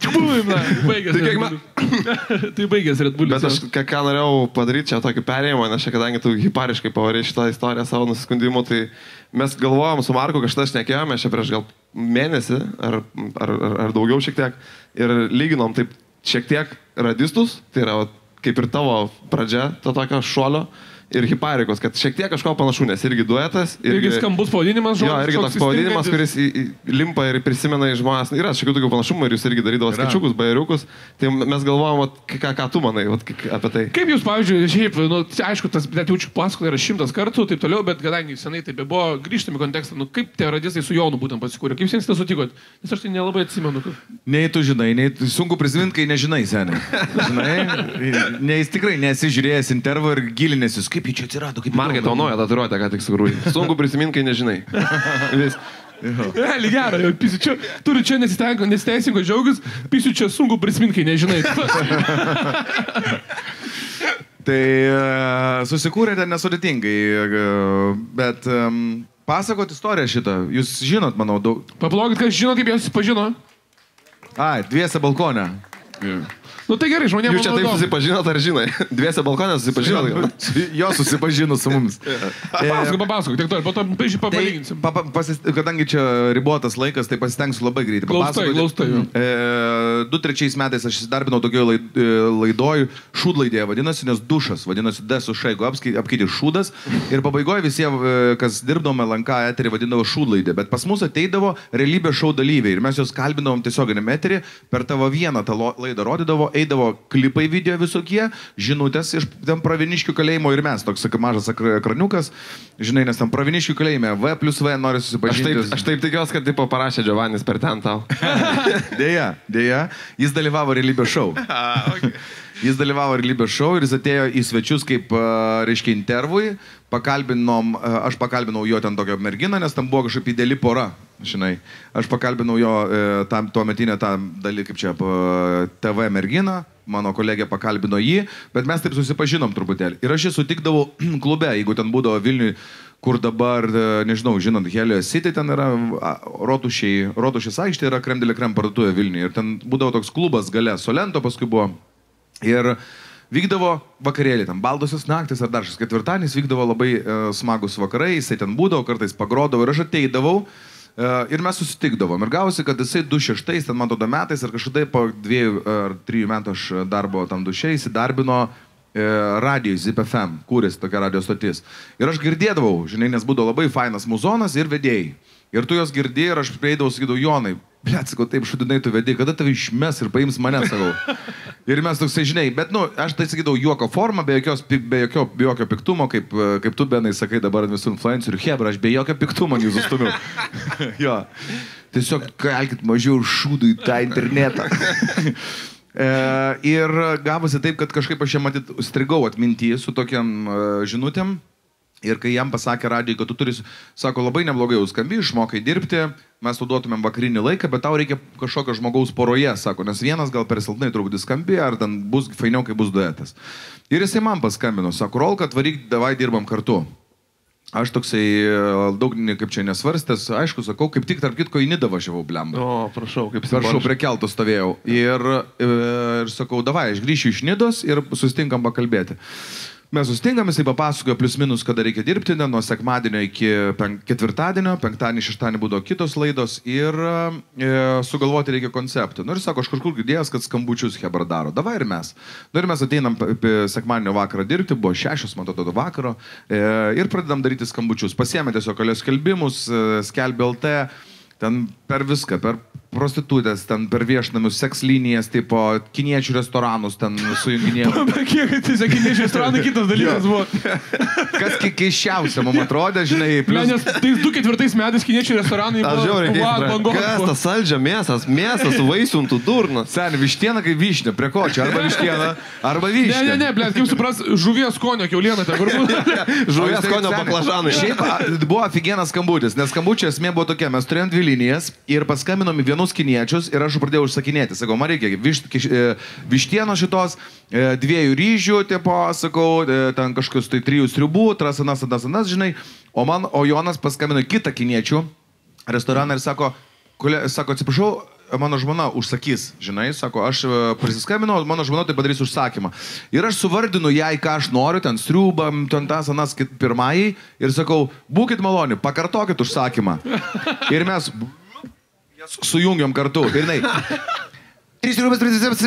Tai baigės Red Bullis. Bet aš ką norėjau padaryti čia tokį perėjimą, nes čia kadangi tu hipariškai pavarė šitą istoriją savo nusiskundimu, tai mes galvojom su Marku, kažką šnekėjome čia prieš gal mėnesį ar daugiau šiek tiek ir lyginom taip šiek tiek radistus, tai yra kaip ir tavo pradžia, to tokio šuolio. Ir Hiparikos, kad šiek tiek kažko panašu, nes irgi duetas. Irgi skambus pavadinimas žodžiu. Jo, irgi toks pavadinimas, kuris limpa ir prisimena iš žmonės. Yra šiek tiek tokių panašumų ir jūs irgi darydavo skaičiukus, bajeriukus. Tai mes galvojom, ką tu manai apie tai. Kaip jūs, pavyzdžiui, šiaip, nu, aišku, tas jaučiu pasakoti yra 100 kartų, taip toliau, bet kadangi senai taip buvo, grįžtame į kontekstą, nu, kaip tie radistai su Jonu būtent pasikūrė, kaip jūs sutikot? Nes aš tai nelabai atsimenu. Nei tu žinai, nei sunku prisiminti, kai nežinai, seniai. Žinai, nes tikrai nesižiūrėjęs intervą ir gilinėsis, kaip jį čia atsirado, kaip Markai tau naują tatuiruotę, ką tik sugrūdė. Sunku prisiminti, kai nežinai. Realiai gerai, pisiu čia, turiu čia nesiteisinko džiaugus, pisiu čia sunku prisiminti, kai nežinai. Tai susikūrėte nesudėtingai, bet pasakot istoriją šitą, jūs žinot, manau, daug. Paplokit, kas žino, kaip jūs pažino. Ai, dviese balkone. Nu tai gerai, žmonėms. Jūs čia taip susipažinot, ar žinai? Dviese balkonė susipažinot. Jo susipažino su mums. Papasakok, tik to, po to papalyginsim. Kadangi čia ribotas laikas, tai pasistengsiu labai greitai. Glaustai. 2003 metais aš įsidarbinau tokioje laidoje, šūdlaidėje vadinasi, nes dušas, vadinasi D su Š, jeigu apkeiti šūdas. Ir pabaigoje visi, kas dirbdome LNK eterį, vadindavo šūdlaidė. Bet pas mus ateidavo realybės šou dalyviai ir mes juos kalbindavom tiesioginį eterį, per tavo vieną tą laidą rodydavo, eidavo klipai video visokie, žinutės iš ten Pravieniškių kalėjimo ir mes, toks mažas ekraniukas, žinai, nes ten Pravieniškių kalėjime V+V nori susipažinti. Aš taip tikiuosi, kad tipo parašė Giovannis per ten tau. Dėja, jis dalyvavo realybės šou. Jis dalyvavo realybės šou ir jis atėjo į svečius kaip, reiškia, intervui. Aš pakalbinau jo ten tokią merginą, nes tam buvo kažkaip ideali pora, žinai. Aš pakalbinau jo tuo metinę tą dalį, kaip čia, TV merginą, mano kolegė pakalbino jį, bet mes taip susipažinom truputėlį. Ir aš jį sutikdavau klube, jeigu ten būdavo Vilniui, kur dabar, nežinau, žinant, Helios City, ten yra Rotušės aikštė, yra Krem de la Krem parduotuvė Vilniui. Ir ten būdavo toks klubas gale, Solento paskui buvo. Ir vykdavo vakarėlį, ten baldosios naktis ar dar šis ketvirtadienis, vykdavo labai smagus vakarai, jisai ten būdavo, kartais pagrodavo ir aš ateidavau ir mes susitikdavom. Ir gausi, kad jisai 2006, ten man tada metais ir kažkada po 2 ar 3 metų aš darbo tam duše įsidarbino radijoj Zip FM, kūrėsi tokia radio stotis. Ir aš girdėdavau, žinai, nes būdavo labai fainas muzonas ir vedėjai. Ir tu jos girdėjai ir aš prieidavau, sakydavau, Jonai, blet, sakau, taip šudinai tu vedėjai, kada tave išmes ir paims mane, sakau. Ir mes toksai, žinai, bet, nu, aš tai sakydavau juoko formą, be jokio piktumo, kaip tu, Benai, sakai dabar visų influencerių, hebra, aš be jokio piktumo jūsų stumiu. Jo. Tiesiog kalkit mažiau šūdų į tą internetą. Ir gavosi taip, kad kažkaip aš jam matyt strigau atmintyje su tokiam žinutėm. Ir kai jam pasakė radijai, kad tu turi, sako, labai neblogai jau skambi, išmokai dirbti, mes tu duotumėm vakarinį laiką, bet tau reikia kažkokio žmogaus poroje, sako, nes vienas gal per silpnai truputį skambi, ar ten bus fainiau, kai bus duetas. Ir jisai man paskambino, sako, Rolka, atvaryk, davai dirbam kartu. Aš toksai daug kaip čia nesvarstęs, aišku, sakau, kaip tik tarp kitko į Nidą važiavau, blemba. O, prašau, kaip Prašau, prie kelto stovėjau. Ir sakau, davai, aš grįšiu iš Nidos ir susitinkam pakalbėti. Mes susitinkam, jisai papasakojo plius minus, kada reikia dirbti, nuo sekmadienio iki ketvirtadienio, penktadienį, šeštadienį būdavo kitos laidos ir sugalvoti reikia konceptą. Nu ir sako, aš kažkur girdėjęs, kad skambučius hebra daro. Davai ir mes. Nu ir mes ateinam sekmadienio vakarą dirbti, buvo 6, man atrodo, vakaro ir pradedam daryti skambučius. Pasiėmė tiesiog kelias skelbimus, skelbė LT, ten per viską, per prostitutės, ten per viešnamius, seks linijas, tipo, kiniečių restoranus ten sujunginėjau. Kiek tai kiniečių restoranai kitas dalykas buvo. Kas keiščiausia, man atrodė, žinai, Nes tais 2004 metais kiniečių restoranai buvo... Kas tas saldžia mėsas su vaisiuntų durnas? Seni, vištiena kaip vyšnė, prie ko čia? Arba vištiena, arba vyšnė. Ne, blėt, kaip supras, žuvies skonio kiauliena, ten kur buvo. Žuvies skonio baklažanai. Šiaip buvo aфиgenas skambutis, nes skambučio esmė buvo tokia, mes turėjom 2 linijas ir paskambinome vienus kiniečius ir aš pradėjau užsakinėti. Sakau, man reikia vištieno šitos, 2 ryžių, tipo, sakau, ten kažkokius tai 3 sriubų, trasanas, žinai, o Jonas paskambino kitą kiniečių restoraną ir sako, atsiprašau, mano žmona užsakys, žinai, sako, aš prisiskambinau, mano žmona tai padarys užsakymą. Ir aš suvardinu jai, ką aš noriu, ten sriubam, ten tas, anas, pirmąjį, ir sakau, būkit maloni, pakartokit užsakymą. Ir mes sujungiam kartu. Ir jinai. 3 sriubas,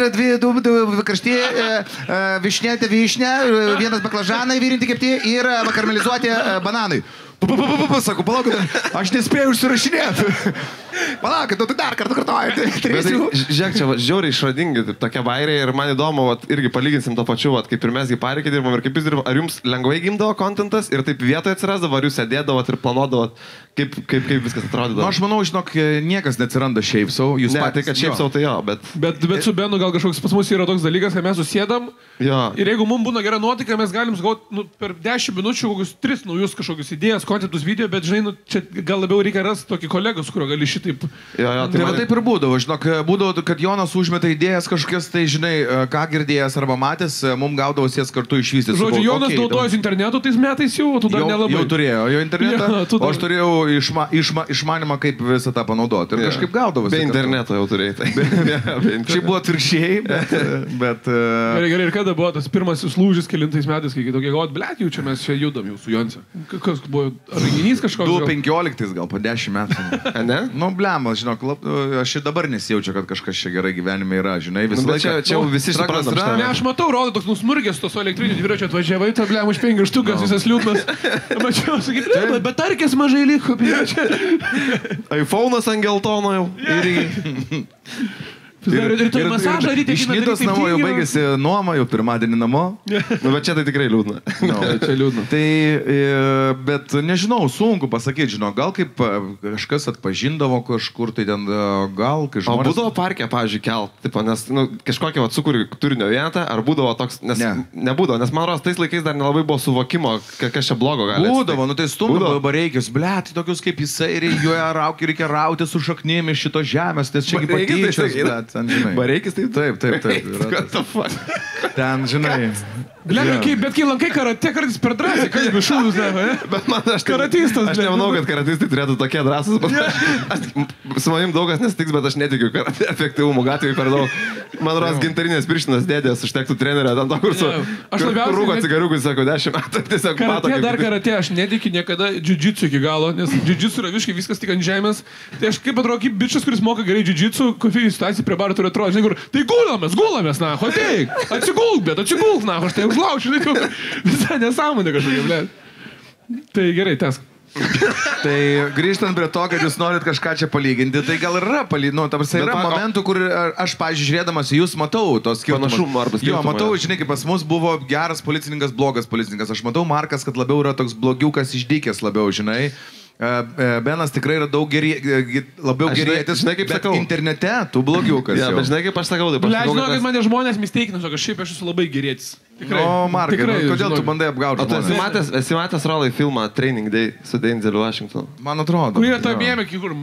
2 karšti, višnėte vyšnė, 1 baklažanai virinti kepti ir karmelizuoti bananai. Sakau, palaukit, aš nespėjau užsirašinėti. Palaukit, tu dar kartą kartuoji. Žiūrėk, čia žiauriai išradingi tokie bairiai ir man įdomu, irgi palyginsim to pačiu, kaip ir mesgi pareikiai dirbam ir kaip jūs dirbam. Ar jums lengvai gimdavo kontentas ir taip vietoje atsirasdavo, ar jūs sėdėdavot ir planuodavot, kaip viskas atrodydavo? Nu, aš manau, žinok, niekas neatsiranda šiaip sau. Ne, tai kad šiaip sau tai jo, bet su Benu gal kažkoks pas mus yra toks dalykas, kad mes susėdam ir jeigu mums būna gera nuotaika, mes galim gauti per 10 minučių kokius 3 naujus kažkokius idėjas, kontentus video, bet žinai, čia gal labiau reikia rasti tokį kolegą, su kuriuo gali šitą taip. Jo, Tai va taip ir būdavo, žinok, būdavo, kad Jonas užmeta idėjas kažkokias, tai žinai, ką girdėjęs arba matęs, mums gaudavo jas kartu išvystyti. Žodžiu, Jonas naudojosi internetu tais metais jau, o tu dar nelabai. Jau turėjo jo internetą, o aš turėjau išmanimą, kaip visą tą panaudoti. Ir kažkaip gaudavosi. Be interneto jau turėjai. Tai. Čia buvo atvirkščiai, bet... Gerai, ir kada buvo tas pirmasis lūžis kelintais metais, kai tokie gaut, blėt, jau čia mes čia judam jau su Jonse. Kas buvo, renginys kažkoks? 2015 gal po 10 metų. Ne? Nu, blemas, žinok, aš ir dabar nesijaučiu, kad kažkas čia gerai gyvenime yra, žinai, visą laiką. Čia visi suprantam. Ne, aš matau, rodo toks nusmurgęs tos elektrinių dviračio atvažiavai, ta blem už 5 štukas, visas liūdnas. Mačiau, sakyti, bet tarkės mažai liko. iPhone'as ant geltono jau. Ir tu masažą ryte iš Nidos namo jau baigėsi nuoma, jau pirmadienį namo. Nu, bet čia tai tikrai liūdna. Čia liūdna. Tai, bet nežinau, sunku pasakyti, žinau, gal kaip kažkas atpažindavo kažkur, tai ten gal kai žmonės... O būdavo parke, pavyzdžiui, kelt, tipo, nes kažkokia sukuri turinio vietą, ar būdavo toks, nes nebūdavo, nes man rodos, tais laikais dar nelabai buvo suvokimo, kas čia blogo gali. Būdavo, nu tai stumdavo bareikius, blėt, tokius kaip jisai, reikia rauti su šaknim iš šito žemės, nes čia patyčios, Bareikis taip? Taip. What the fuck? Ten, žinai. Bet kai lankai karate, kartais per drąsiai, kai bišūnus, ne? Bet man karatistas. Aš nemanau, kad karatistai turėtų tokie drąsus. Su manim daugas nesitiks, bet aš netikiu karate efektyvumu, gatvėje per daug. Man rodos gintarinės pirštinas dėdės, užtektų trenerio, ten to kursu. Aš labiausiai... Rūko cigariukui, sako, 10 metų, tiesiog mato. Karate dar karate, aš netikiu niekada džiudžitsu iki galo, nes džiudžitsu yra visiškai viskas tik ant žemės. Tai aš kaip atrodo, kaip bičias, kuris moka gerai džiudžitsu, konfliktų situacijai prie baro turi atrodyti, žinai, kur, tai gulamės, na, ateik, atsigulk, na, aš tai užlaušiu, visą nesąmonę kažkokia, ble. Tai gerai, tęsk. Tai grįžtant prie to, kad jūs norit kažką čia palyginti, tai gal yra yra momentų, kur aš, pavyzdžiui, žiūrėdamas į jūs, matau tos skirtumus. Panašumą arba skirtumą. Jo, matau, žinai, kaip pas mus buvo geras policininkas, blogas policininkas. Aš matau, Markas, kad labiau yra toks blogiukas, išdykęs labiau, žinai. Benas tikrai yra daug labiau gerėtis, žinai, kaip sakau, internete, tu blogiukas. Ja, bet žinai, kaip aš sakau, taip. Žinau, kad mane žmonės misteikina, kad šiaip aš esu labai gerėtis. Tikrai. O, Markai, kodėl tu bandai apgauti? O tu esi matęs Rolai filmą Training Day su Denzelu Washingtonu? Man atrodo. Kurie tą mėmė, kur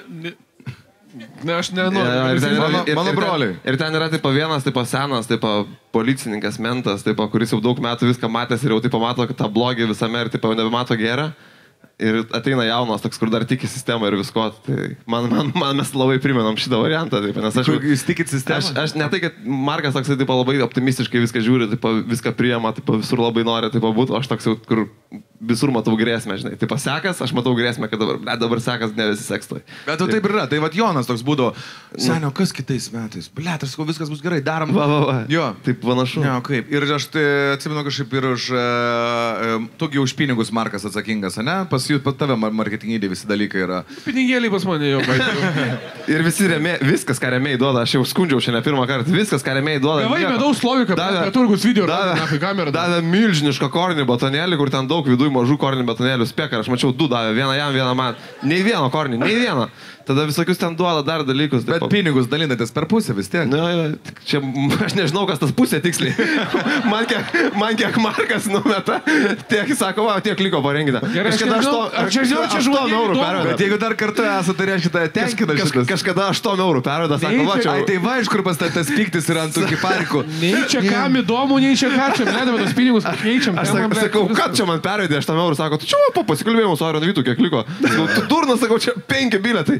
Ne, aš nenoriu. Mano broliai. Ir ten yra taip vienas, taip senas, taip policininkas, mentas, taip, kuris jau daug metų viską matęs ir jau taip mato, kad tą blogį visame ir taip jau nebemato gerą. Ir ateina jaunas, toks, kur dar tiki sistemą ir visko. Tai man mes labai primenam šitą variantą. Taip, nes jūs tikit sistemą? Aš ne tai, kad Markas toks taip, labai optimistiškai viską žiūri, taip, viską priema, taip, visur labai nori būti, o aš toks jau, kur visur matau grėsmę, žinai. Taip sekas, aš matau grėsmę, kad dabar sekas ne visi sekstoj. Bet taip ir yra. Tai vat Jonas toks būdavo, senio, kas kitais metais? Blet, aš sakau, viskas bus gerai, darom. Jo, taip panašu. Jo, kaip. Ir aš atsimenu kažkaip ir už, tugi už pinigus Markas atsakingas, ne? Pas tave marketinginiai visi dalykai yra. Pinigėliai pas mane jau. Ir visi viskas, ką rėmėjai duoda, aš jau skundžiau šiandien pirmą kartą, viskas, ką rėmėjai duoda. Gavai medaus sloviką, apie turgus video, davė milžinišką kornį batonėlį, kur ten daug viduje mažų kornį batonėlių spėka, aš mačiau 2 davė, vieną jam, vieną man. Nei vieno kornį, nei vieno. Tada visokius ten duoda dar dalykus. Bet pinigus dalinatės per pusę vis tiek. Na, čia aš nežinau, kas tas pusė tiksliai. Man kiek Markas numeta, tiek sako, va, tiek liko parengita. Kažkada aš 8 eurų perveda. Bet jeigu dar kartu esate, tai reiškia, tai tenkina šitas. Kažkada 8 eurų perveda, sako, va, čia. Ai, tai va, iš kur pastatęs piktis yra ant tų kiparikų. Nei čia kam įdomu, nei čia ką čia, nedavė tos pinigus, pakeičiam. Aš sakau, kad čia man pervedė 8 eurų, sako, tu čia va, pasikalbėjau su Aron Vytu, kiek liko. Tu durnas, sakau, čia 5 bilietai.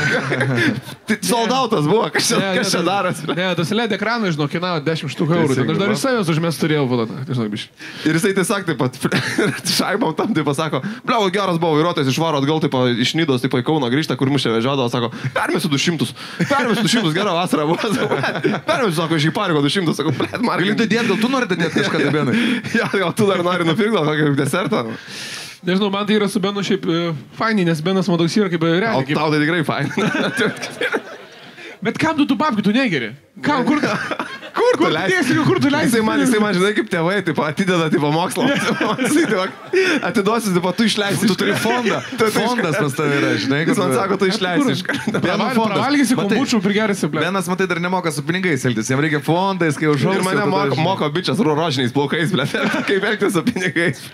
Tai soldautas buvo, kas čia darosi. Ne, tas LED ekraną, žinau, kainavo 10 štukų eurų. Aš dar į savęs užmest turėjau, ir jisai tiesiog taip pat šaibom tam taip pasako, bliau, geras buvo vairuotojas, išvaro atgal taip iš Nidos taip į Kauną grįžta, kur mušė vežiodavo, sako, permėsiu 200, gerą vasarą buvo, permėsiu, sako, iš į pariko 200, sako, blėt, Markai. Gali dėti, gal tu nori dėti kažką tai Benai? Ja, gal tu dar nori nupirkti kokį desertą? Nežinau, man tai yra su Benu šiaip fainiai, nes Benas man toks yra kaip realiai. O tau tai tikrai fainiai. Bet kam tu papkių, tu negeri? Kam, kur tu leisi? Jisai man, žinai, kaip tėvai, taip, atideda, taip, mokslą. Atiduosi, taip, tu išleisi. Tu turi fondą. Fondas pas tave yra, žinai. Jis man sako, tu išleisi iš karto. Pravalgysi kombučių, prigerisi, ble. Benas, matai, dar nemoka su pinigais elgtis. Jam reikia fondais, kai užaugs. Ir mane moko bičias rožiniais plaukais, ble. Kaip elgtis su pinigais.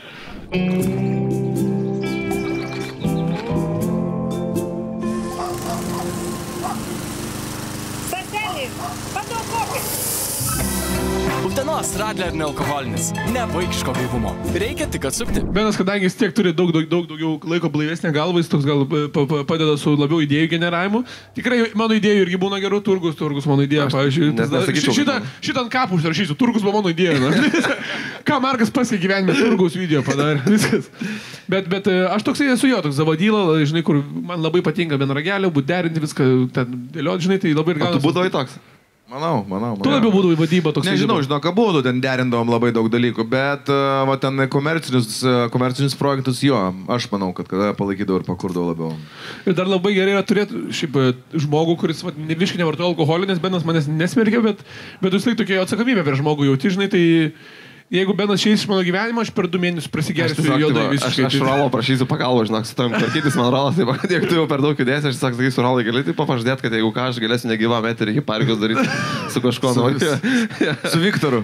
Utenos Radler nealkoholinis, ne vaikiško gaivumo. Reikia tik atsukti. Benas, kadangi jis tiek turi daug daugiau laiko blaivesnė galva, jis toks gal padeda su labiau idėjų generavimu. Tikrai mano idėjų irgi būna gerų, turgus mano idėja, pavyzdžiui. Šitą ant kapus rašysiu, turgus buvo mano idėja. Ką Markas pasiekė gyvenime, turgus video padarė, viskas. Bet aš toksai esu jo, toks zavadyla, žinai, kur man labai patinka bent ragelio, būt derinti viską, ten dėlioti, žinai, tai labai ir gal. Tu būdavai toks? Manau. Tu labiau būdavai vadyba toks. Nežinau, ką būdų, ten derindavom labai daug dalykų, bet va, ten komercinius projektus jo, aš manau, kad kada palaikydavau ir pakurdavau labiau. Ir dar labai gerai yra turėti šiaip žmogų, kuris visiškai nevartoja alkoholį, nes Benas manęs nesmerkia, bet jūs tai tokia atsakomybė per žmogų jauti, žinai, tai jeigu Benas išeis iš mano gyvenimo, aš per 2 mėnesius prasigersiu juodai visiškai. Aš Rolo prašysiu pagalbą, žinok, su tam tvarkytis man Rolas, tai jeigu tu jau per daug judėsi, aš sakysiu, Rolai, gali tai pažadėti, kad jeigu ką, aš galėsiu negyvą meterį iki parkos daryti su kažkuo. Su Viktoru.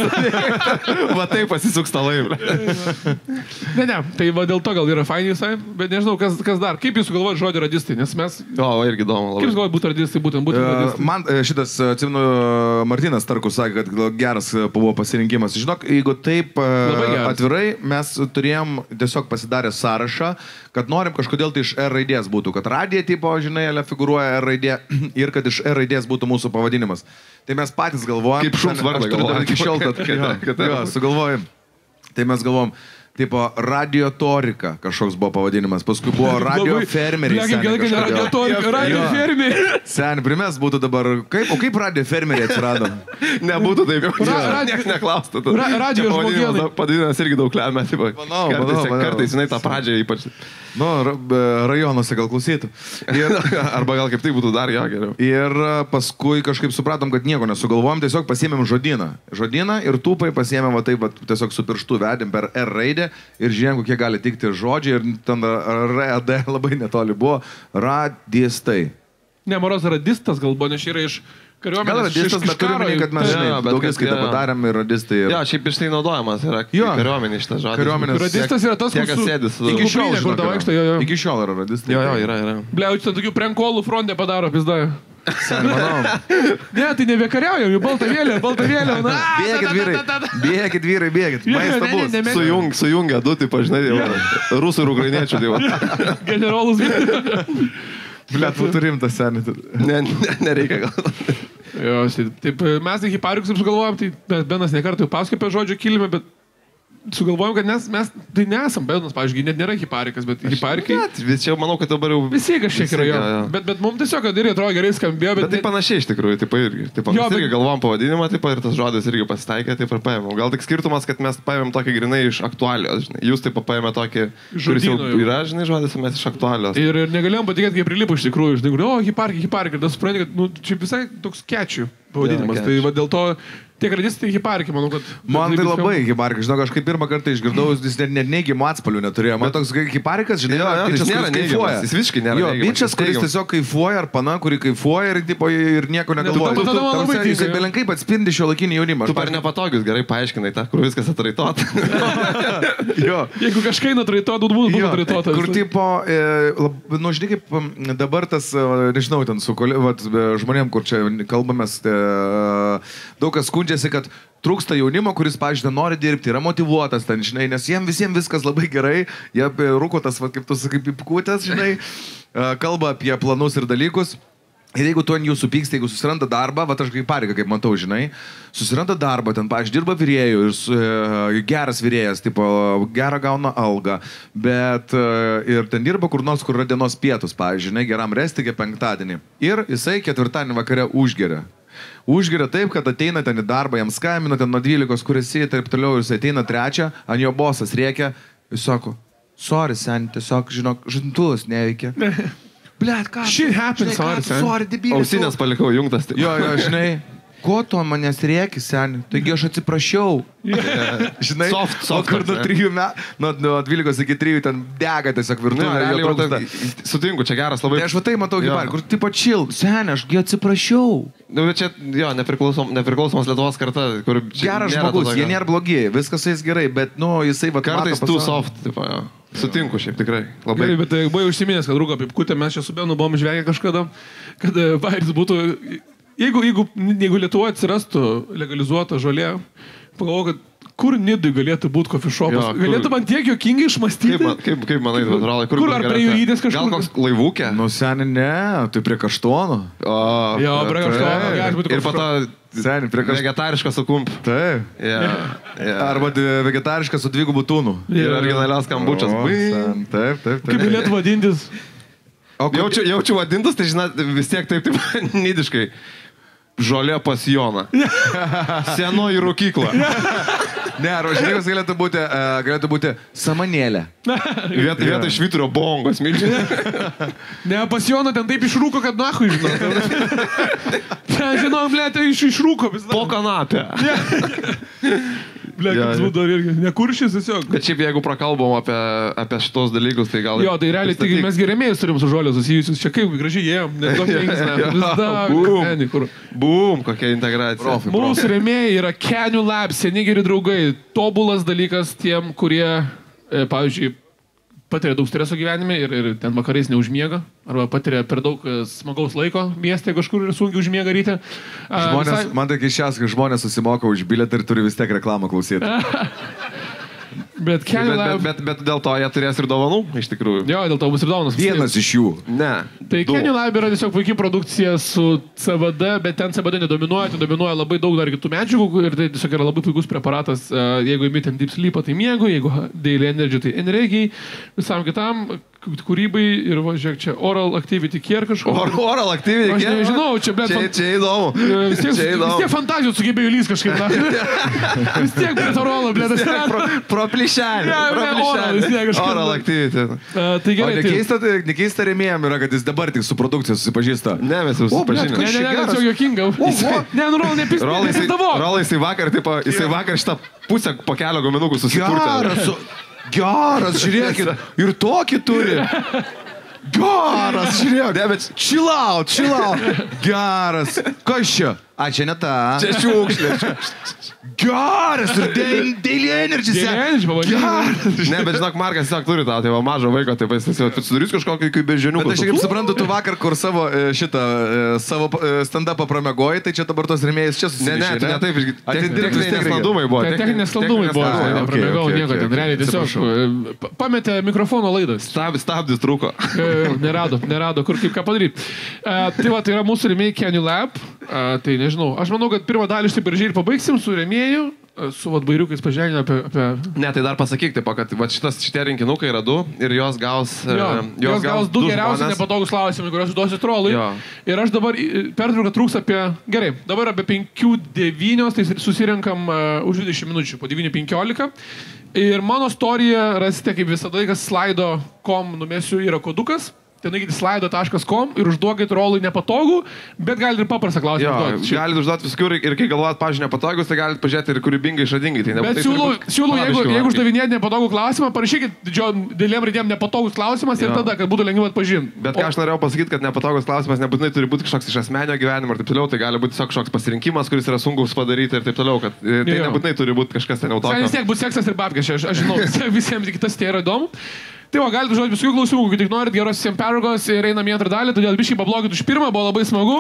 Va taip pasisuks tą laivą. Ne, tai va dėl to gal yra faini visai, bet nežinau, kas dar. Kaip jūs sugalvojate žodį radistai, nes mes... O, irgi įdomu. Kaip jūs galvojate būti radistai, būtent radistai? Man šitas, atsimenu, Martynas Tarkus sakė, kad geras buvo pasirinkimas. Žinok, jeigu taip atvirai, mes turėjom tiesiog pasidarę sąrašą, kad norim kažkodėl tai iš R raidės būtų, kad radija tipo, žinai, figūruoja R raidė ir kad iš R raidės būtų mūsų pavadinimas. Tai mes patys galvojam. Kaip šuns vardą galvojam. Iki šiol, kad sugalvojam. Tai mes galvojam. Tipo, radiotorika kažkoks buvo pavadinimas. Paskui buvo radiofermeriai. Radiofermeriai. Seni, primės būtų dabar. O kaip radiofermeriai atsirado? Nebūtų taip jau. Niekas neklaustų. Radio žmogėnai. Padidinęs irgi daug lemia. Manau. Kartais, žinai, tą pradžią ypač. Nu, rajonuose gal klausytų. Arba gal kaip tai būtų dar jo geriau. Ir paskui kažkaip supratom, kad nieko nesugalvojom, tiesiog pasiėmėm žodyną ir tūpai pasiėmėm va taip, tiesiog su pirštu vedėm per R raidę ir žiūrėjom, kokie gali tikti žodžiai ir ten RAD labai netoli buvo. Radistai. Ne, Moros radistas galbūt, nes yra iš kariuomenės. Gal radistas, bet turime, kad mes daugiau skaitą padarėm ir radistai. Jo, šiaip iš tai naudojamas yra kariuomenė šitas žodis. Radistas yra tas, kas sėdis. Iki šiol yra radistai. Jo, yra. Bliau, čia tokių prenkolų fronte padaro, pizda. Seni, manau. Ne, tai nebekariauja, jau balta vėliava. Bėkit, vyrai. Maista bus. Sujungia du, tai pažinai, rusų ir ukrainiečių. Generolus. Blet, būtų rimtas, seni. Nereikia gal. Jo, taip, mes tai hiparikus sugalvojom, tai Benas nekartą jau pasakė apie žodžio kilmę, bet sugalvojom, kad mes tai nesam Benas, pavyzdžiui, net nėra hiparikas, bet hiparikai... Bet čia manau, kad dabar jau... Visi kažkiek yra jo. Bet mums tiesiog, kad ir atrodo gerai skambėjo, bet... Bet tai panašiai iš tikrųjų, taip irgi. Mes irgi galvom pavadinimą, taip ir tas žodis irgi pasitaikė, taip ir paėmėm. Gal tik skirtumas, kad mes paėmėm tokį grinai iš aktualijos, žinai. Jūs taip paėmė tokį, kuris jau yra, žinai, žodis, mes iš aktualijos. Ir negalėjom patikėti, kaip prilipo iš tikrųjų, žinai, o, hiparikai, ir tas supranti, kad, nu, čia visai toks kečių pavadinimas. Tai va dėl to tiek radistai, tai hiparikai, manau, kad... Man tai labai hiparikai, žinau, aš kaip pirmą kartą išgirdau, jis net neigiamų atspalvių neturėjo. Man toks hiparikas, žinai, bičias, kuris kaifuoja. Jis visiškai nėra neigiamas. Jo, bičias, kuris tiesiog kaifuoja, ar pana, kuri kaifuoja ir nieko negalvoja. Jisai belenkai atspindi šiuolaikinį jaunimą. Tu per nepatogius gerai paaiškinai tą, kur viskas atraitota. Jeigu kažkai atraitota, būtų atraitota. Kur tipo, nu, žinai, kaip dabar tas, nežinau, ten su žmonėm, kur čia kalbamės, daug kas skundžiasi, kad trūksta jaunimo, kuris, pavyzdžiui, nori dirbti, yra motyvuotas ten, žinai, nes jiems visiems viskas labai gerai, jie rūko tas, kaip tu sakai, pipkutės, žinai, kalba apie planus ir dalykus. Ir jeigu tu ant jų supyksti, jeigu susiranda darbą, va aš kaip pareiga, kaip matau, žinai, susiranda darbą, ten, pavyzdžiui, dirba virėjų ir geras virėjas, tipo, gerą gauna algą, bet ir ten dirba kur nors, kur yra dienos pietus, pavyzdžiui, žinai, geram restikė penktadienį. Ir jisai ketvirtadienį vakare užgeria. Užgeria taip, kad ateina ten į darbą, jam skambina ten nuo 12, kur esi, taip toliau, ir jis ateina 3, ant jo bosas rėkia, jis sako, sorry, sen, tiesiog, žinok, žintuvas neveikia. Blet, ką? Shit happens, sorry, debilė. Ausinės palikau jungtas. Jo, žinai, ko tu manęs rėki, seni? Taigi aš atsiprašiau. Žinai, soft, kur nuo 3 metų, nuo 12 iki 3 ten dega tiesiog virtuvė. Sutinku, čia geras labai. Tai aš va tai matau hiparį, kur tipo chill, seni, ašgi atsiprašiau. Nu, bet čia, jo, nepriklausomos Lietuvos karta, kur... Geras žmogus, jie nėra blogi, viskas su jais gerai, bet, nu, jisai va... Kartais too soft, tipo, jo. Sutinku šiaip tikrai. Labai. Gerai, bet buvai užsiminęs, kad rūko pipkutė, mes čia su Benu buvom žvegę kažkada, kad Vairis būtų Jeigu Lietuvoje atsirastų legalizuota žolė, pagalvoju, kad kur Nidui galėtų būti coffee shopas? Galėtų man tiek jokingai išmastyti? Kaip manai, Rolai, kur ar prie Jūrydės kažkur? Gal koks laivukė? Nu, seniai, ne, tai prie Kaštonų. Jo, prie Kaštonų, gali būti ir po to seniai, prie Kaštonų. Vegetariška su kump. Taip. Arba vegetariška su dvigubų tūnų. Ir originalios kambučias. Taip. Kaip galėtų vadintis? Jaučiu vadintus, tai žinot, vis tiek taip nidiškai. Žolė pas Joną. Senoji rūkykla. Ne, rožinėkas galėtų būti samanėlė. Vietoj švyturio bongos, milžinė. Ne, pas Joną ten taip išrūko, kad nahui, žinau. Žinau, blė, tai išrūko. Po kanapę. Blė, kaip būtų irgi. Nekuršys tiesiog. Bet šiaip jeigu prakalbom apie šitos dalykus, tai gal... Jo, tai realiai, taigi mes gerėmėjus turim su žolė susijusius. Čia kaip gražiai jėjom. Bum, kokia integracija. Mūsų rėmėjai yra Kenių Lab, seni geri draugai. Tobulas dalykas tiem, kurie, pavyzdžiui, patiria daug streso gyvenime ir ten vakarais neužmiega, arba patiria per daug smagaus laiko mieste kažkur ir sunkiai užmiega ryte. Man tai keisčiausia, kai žmonės susimoka už bilietą ir turi vis tiek reklamą klausyti. Bet dėl to jie turės ir dovanų, iš tikrųjų. Jo, dėl to bus ir dovanas. Vienas iš jų. Ne. Tai Kenių Lab yra tiesiog puikiai produkcija su CBD, bet ten CBD nedominuoja, ten dominuoja labai daug dar kitų medžiagų ir tai tiesiog yra labai puikus preparatas. Jeigu imi ten Deep Sleep, tai miegu, jeigu Daily Energy, tai energijai, visam kitam kūrybai ir važiuok čia Oral Activity Care kažko. Oral Activity Care? Aš nežinau, čia, bet... Čia įdomu. Vis tiek fantazijų sugebėjo lys kažkaip. Vis tiek prie Oralo, blė, tas pro plyšelį. Oral Activity. Tai gerai. Nekeista rėmėjam yra, kad jis dabar tik su produkcija susipažįsta. Ne, mes jau susipažinome. Ne, tiesiog jokinga. Ne, Rolai, nepistavo. Rolai, jisai vakar šitą pusę po kelio guminukų susipurtė. Geras, žiūrėkit, ir tokį turi. Geras, žiūrėk. Ne, bet chill out. Geras. Kas čia? A, čia ne ta. Čia šiukšlė. Geras ir Daily Energy. Ne, bet žinok, Markas tiesiog turi tą, tai va mažo vaiko, tai jis sudarys kažkokį kaip bežinių. Bet aš kaip suprantu, tu vakar, kur savo stand-upą pramegoji, tai čia dabar tos rėmėjus čia susirinko. Ne, taip, techniniai nesklandumai buvo. Techninės sklandumai buvo, nepramegau nieko, ten realiai tiesiog pametė mikrofono laidą. Stabdis trūko. Nerado, kur kaip ką padaryti. Tai va, tai yra mūsų rėmėjai Kenių Lab. Tai nežinau, aš manau, kad pirmą dalį štai gražiai ir pabaigsim su rėmėjų, su bairiukais pažengę apie... Ne, tai dar pasakyk, taip, kad šitie rinkinukai yra 2 ir jos gaus... Jos gaus 2 geriausiai nepatogus klausimai, kuriuos duosiu trolui. Ir aš dabar pertrauką trūks apie... Gerai, dabar apie 5-9, tai susirenkam už 20 minučių, po 9-15. Ir mano istoriją rasite kaip visada, kas slido.com numesiu yra kodukas. Ten eikite slido.com ir užduokit Rolui nepatogų, bet galite ir paprastą klausimą užduoti. Galite užduoti viskų ir kai galvojat, pažiūrėjau, nepatogus, tai galite pažiūrėti ir kūrybingai, išradingai. Tai bet siūlau, jeigu uždavinėt nepatogų klausimą, parašykit dideliam raidėm nepatogus klausimas ir tada, kad būtų lengviau atpažinti. Bet ką aš norėjau pasakyti, kad nepatogus klausimas nebūtinai turi būti kažkoks iš asmeninio gyvenimo ir taip toliau, tai gali būti tiesiog kažkoks pasirinkimas, kuris yra sunkus padaryti ir taip toliau, kad tai nebūtinai turi būti kažkas ten jau tokio. Vis tiek bus seksas ir babkės, aš žinau, visiems kitas tai yra įdomu. Tai va, galite užduoti visokių klausimų, kai tik norit, geros visiems pergos ir einam į antrą dalį, todėl biškai pablogit už pirmą, buvo labai smagu.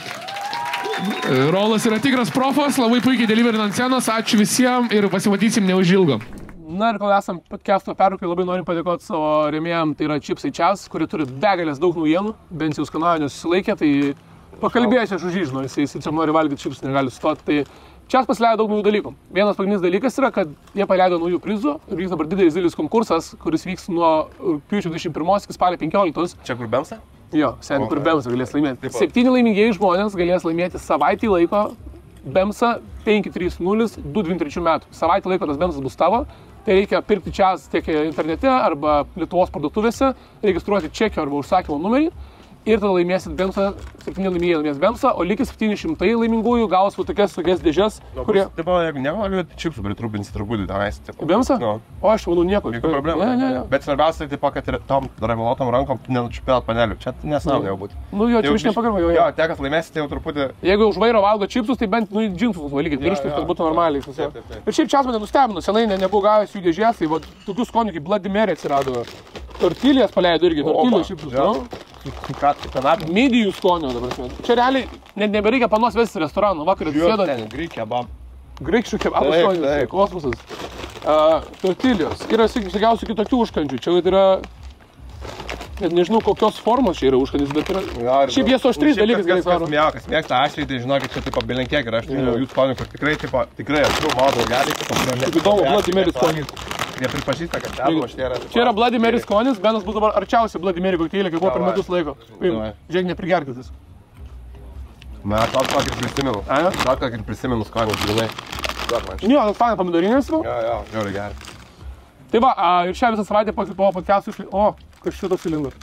Rolas yra tikras profas, labai puikiai deliverina ant scenos, ačiū visiems ir pasimatysim neužilgo. Na ir kol esam podcast'o pertraukai, labai norim padėkoti savo rėmėjam, tai yra Chipsai Čias, kurie turi begalės daug naujienų, bent jau skanaujų nesusilaikė, tai pakalbėsiu aš už jį, žinau, jis čia nori valgyti čips, negali stoti, tai Čias pasileido daug naujų dalykų. Vienas pagrindinis dalykas yra, kad jie paleido naujų prizų ir vyks dabar didelis konkursas, kuris vyks nuo rugpjūčio 21 iki spalio 15. Čia kur Bemsa? Jo, seniai kur Bemsa galės laimėti. 7 laimingieji žmonės galės laimėti savaitį laiko Bemsa 530 2023 metų. Savaitį laiko tas Bemsas bus tavo. Tai reikia pirkti Čias tiek internete arba Lietuvos parduotuvėse, registruoti čekio arba užsakymo numerį. Ir tada laimėsit Bemsą, 7 laimėjai laimės Bemsą, o likis 700 laimingųjų gaus tokias dėžes, kurie... Taip, jeigu nevalgiu, čipsų pritrūpinsi truputį tenais. Bemsą? No. O aš manau nieko. Jokių problemų. Ne. Bet svarbiausia, taip, kad ir tom ramilotom rankom nenučiupėt panelių. Čia nesąmonė jau būti. Nu jo, čia iš nepagarba jau. Jo, tekas laimėsite jau truputį... Jeigu už vairo valgo čipsus, tai bent džinsus valgykit pirštus, kad būtų normaliai. Ir šiaip Čias mane nustebino, senai nebuvau gavęs jų dėžės, tai tokių skonių kaip Bloody Mary atsirado. Tortilijas paleido irgi, tortilijas čipsus. Kanapė. Midijų skonio dabar. Čia realiai net nebereikia panos vesti restoraną. Vakar atsisėdo. Greik kebab. Graikščių kebabų Taip, skonis. taip. Kosmosas. Tortilijos. Yra visokiausių kitokių užkandžių. Čia yra... Net nežinau, kokios formos čia yra užkandis, bet yra... Šiaip jie su aštriais dalykais gerai varo. Kas mėgsta aštriai, tai žinokit, čia tipo belenkiek ir aš žinau jų skonį, kur tikrai aštrių mano daugelį. Taip įdomu, Bloody Mary skonis. Jie pripažįsta, kad čia yra... Čia yra Bloody Mary skonis, Benas būtų dabar arčiausiai Bloody Mary kokteilį, kaip buvo per metus laiko. Žiūrėk, neprigerkis. Man tokį prisimenu. Tokį prisimenu skonį, žinai. Jo, tas faina pomidorinės. Jo, žiūrėk gerai. Tai va, ir šią visą savaitę po podcastų išlį... O, kas šitas cilindras.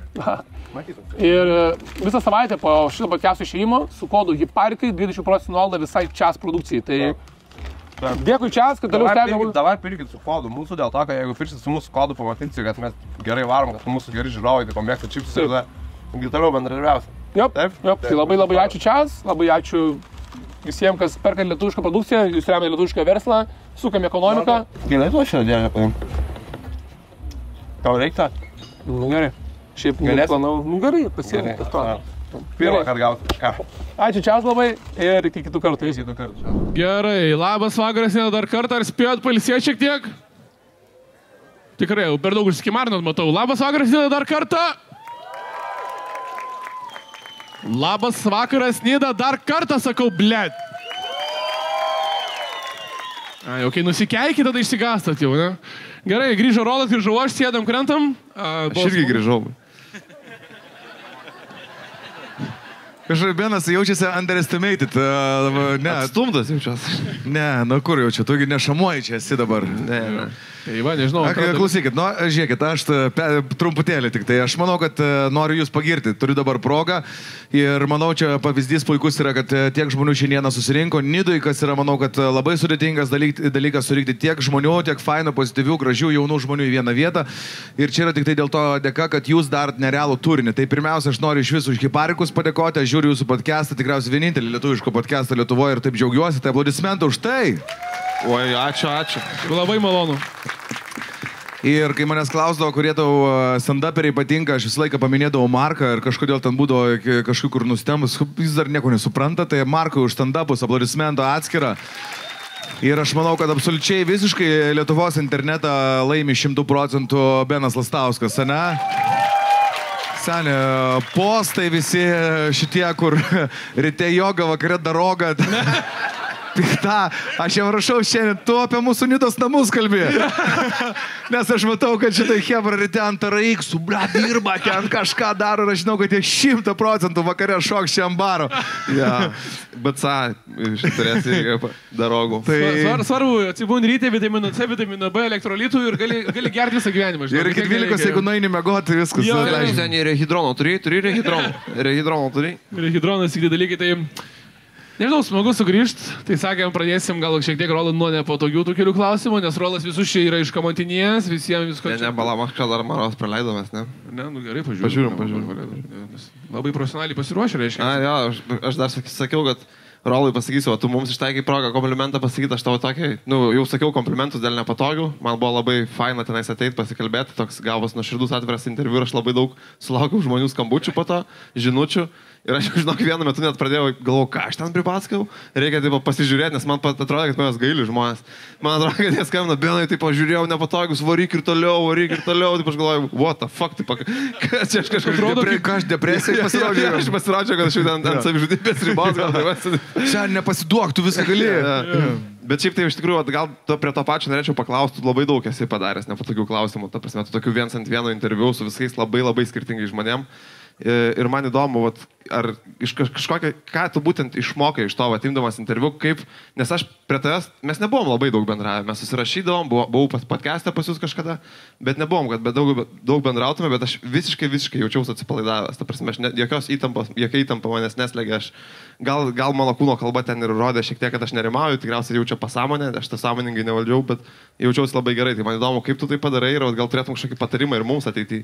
Ir visą savaitę po šito podcastų išėjimo su kodu HIPARIKAI 20% nuolaida visai ČAS produkcijai. Tai dėkui ČAS, kad toliau stebime. Dabar pirkit su kodu mūsų, dėl to, kad jeigu pirksit su mūsų kodu, pamatysit, kad mes gerai varom, kad mūsų geri žiūrovai, tai pamėgsta čipsus ir tada toliau bendradarbiausim. Jop, tai labai ačiū ČAS, labai ačiū visiems, kas perka lietuvišką produkciją, jūs remia lietuvišką verslą, sukam ekonomiką. Gerai, tu šią dėlę paim. Tau reikia? Nu gerai. Šiaip neplanau. Nu gerai, pasiėmė. Pirmą kartą gauti kažką. Ačiū ČAS labai ir iki kitų kartų. Gerai, labas vakaras, dar kartą. Ar spėjot pailsėti šiek tiek? Tikrai, jau per daug užsikimarnot, matau. Labas vakaras, dar kartą. Labas vakaras, Nida, dar kartą sakau, blėt. Ai, kai nusikeikit, tada išsigastat jau, ne? Gerai, grįžo Rolas, grįžau aš, sėdam, krentam. Aš irgi grįžau. Kažkaip Benas jaučiasi underestimated. Ne, Atstumtas jaučiasi. ne, nu kur jau čia, tugi nešamuoji čia esi dabar. Ne. Tai va, nežinau. Klausykit, nu, žiūrėkit, aš trumputėlį tik tai, aš manau, kad noriu jūs pagirti, turiu dabar progą ir manau, čia pavyzdys puikus yra, kad tiek žmonių šiandieną susirinko, Nidui, kas yra, manau, kad labai sudėtingas dalykas surinkti tiek žmonių, tiek fainų, pozityvių, gražių, jaunų žmonių į vieną vietą ir čia yra tik tai dėl to dėka, kad jūs darot nerealų turinį. Tai pirmiausia, aš noriu iš visų už HIPARIKus padėkoti, aš žiūriu jūsų podcastą, tikriausiai vienintelį lietuvišką podcastą Lietuvoje ir taip džiaugiuosi, tai aplodismentų už tai. Oi, ačiū. Labai malonu. Ir kai manęs klausdavo, kurie tau stand-uperiai patinka, aš visą laiką paminėdavau Marką ir kažkodėl ten būdavo kažkur nustembus, jis dar nieko nesupranta, tai Markui už stand-upus aplodismentų atskirą. Ir aš manau, kad absoliučiai visiškai Lietuvos internetą laimi 100% Benas Lastauskas, ne? Senė, postai visi šitie, kur ryte joga, vakare daroga. Pikta, aš jau rašau šiandien, tu apie mūsų Nidos namus kalbė. Nes aš matau, kad šitai hebra ryte ant RX, dirba, ten kažką daro ir aš žinau, kad jie 100% vakare šoks čia ant baro. Ja, bet turėsi darogų. Svarbu, atsibūni ryte vitamino C, vitamino B, elektrolitų ir gali gerti visą gyvenimą. Ir iki 12, jeigu nueini mėgoti, viskas. Ten ir rehidrono turi rehidrono turi. Rehidronas tik dalykai, tai... Nežinau, smagu sugrįžti, tai sakėm, pradėsim gal šiek tiek Roland nuo nepatogių tų kelių klausimų, nes Rolas visus čia yra iškamantinėjęs, visiems visko čia. Ne, balam, ką dar Maros praleidomės, ne? Ne, nu gerai, pažiūrim. Labai profesionaliai pasiruošę, reiškia. Jo, aš dar sakiau, kad Rolai pasakysiu, tu mums ištaikai progą komplimentą pasakyti, aš tau tokį, jau sakiau komplimentus dėl nepatogių, man buvo labai faina tenais ateit pasikalbėti, toks gavos nuoširdus atviras interviu ir aš labai daug sulaukiau žmonių skambučių po to, žinučių. Ir aš, žinok, vienu metu net pradėjau galvoti, ką aš ten pripasakau, reikia taip pasižiūrėti, nes man atrodo, kad manęs gaili žmonės. Man atrodo, kad jie skambina, Benai, taip žiūrėjau nepatogius, varyk ir toliau, taip aš galvoju, what the fuck, taip, kas čia aš kažkaip depresijai pasirodžiau. Aš pasirodžiau, kad aš jau ten ant savižudybės ribos, gal Šiandien nepasiduok, tu viską galėjai. Bet šiaip tai iš tikrųjų, gal prie to pačio norėčiau paklausti, labai daug esi padaręs nepatogių klausimų, ta prasme, tu tokių viens ant vieno interviu su visais labai skirtingai žmonėm. Ir man įdomu, ar iš kažkokia, ką tu būtent išmokai iš to, imdamas interviu, kaip, nes aš prie tavęs, mes nebuvom labai daug bendravę, mes susirašydavom, buvau podcast'e pas jūs kažkada, bet nebuvom, kad daug bendrautume, bet aš visiškai jaučiausi atsipalaidavęs, ta prasme, jokia įtampa manęs neslėgia, aš gal mano kūno kalba ten ir rodė šiek tiek, kad aš nerimauju, tikriausiai jaučia pasąmonę, aš tą sąmoningai nevaldžiau, bet jaučiausi labai gerai, tai man įdomu, kaip tu tai padarai ir gal turėtum kažkokį patarimą ir mums ateityje.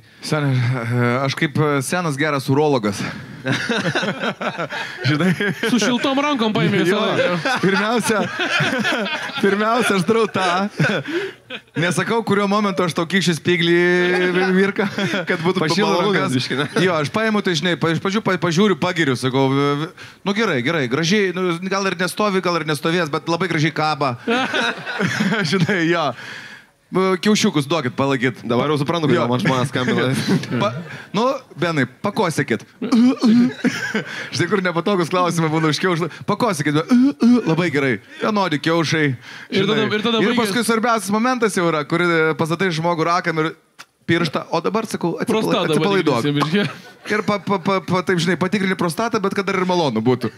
Aš kaip senas geras urologas. Žinai, su šiltom rankom paėmė visą laiką. Pirmiausia, Pirmiausia, aš darau tą. Nesakau, kuriuo momentu aš tau kišiu spyglį virką, kad būtų pašilų rankas. Jo, aš paimu, tai žinai, iš pradžių pažiūriu, pagiriu, sakau, nu gerai, gražiai, nu, gal ir nestovi, gal ir nestovės, bet labai gražiai kaba. Žinai, jo. Kiaušiukus duokit, palaikyt. Dabar jau suprantu, kad man žmonės skambina. Nu, Benai, pakosikit. Štai kur nepatogus klausimai būna už kiaušą. Pakosikit. Labai gerai. Vienodi kiaušai. Ir paskui svarbiausias momentas jau yra, kur pasatai žmogų rakam ir pirštą, o dabar, sakau, atsipalaiduok. Ir taip, žinai, patikrini prostatą, bet kad dar ir malonu būtų.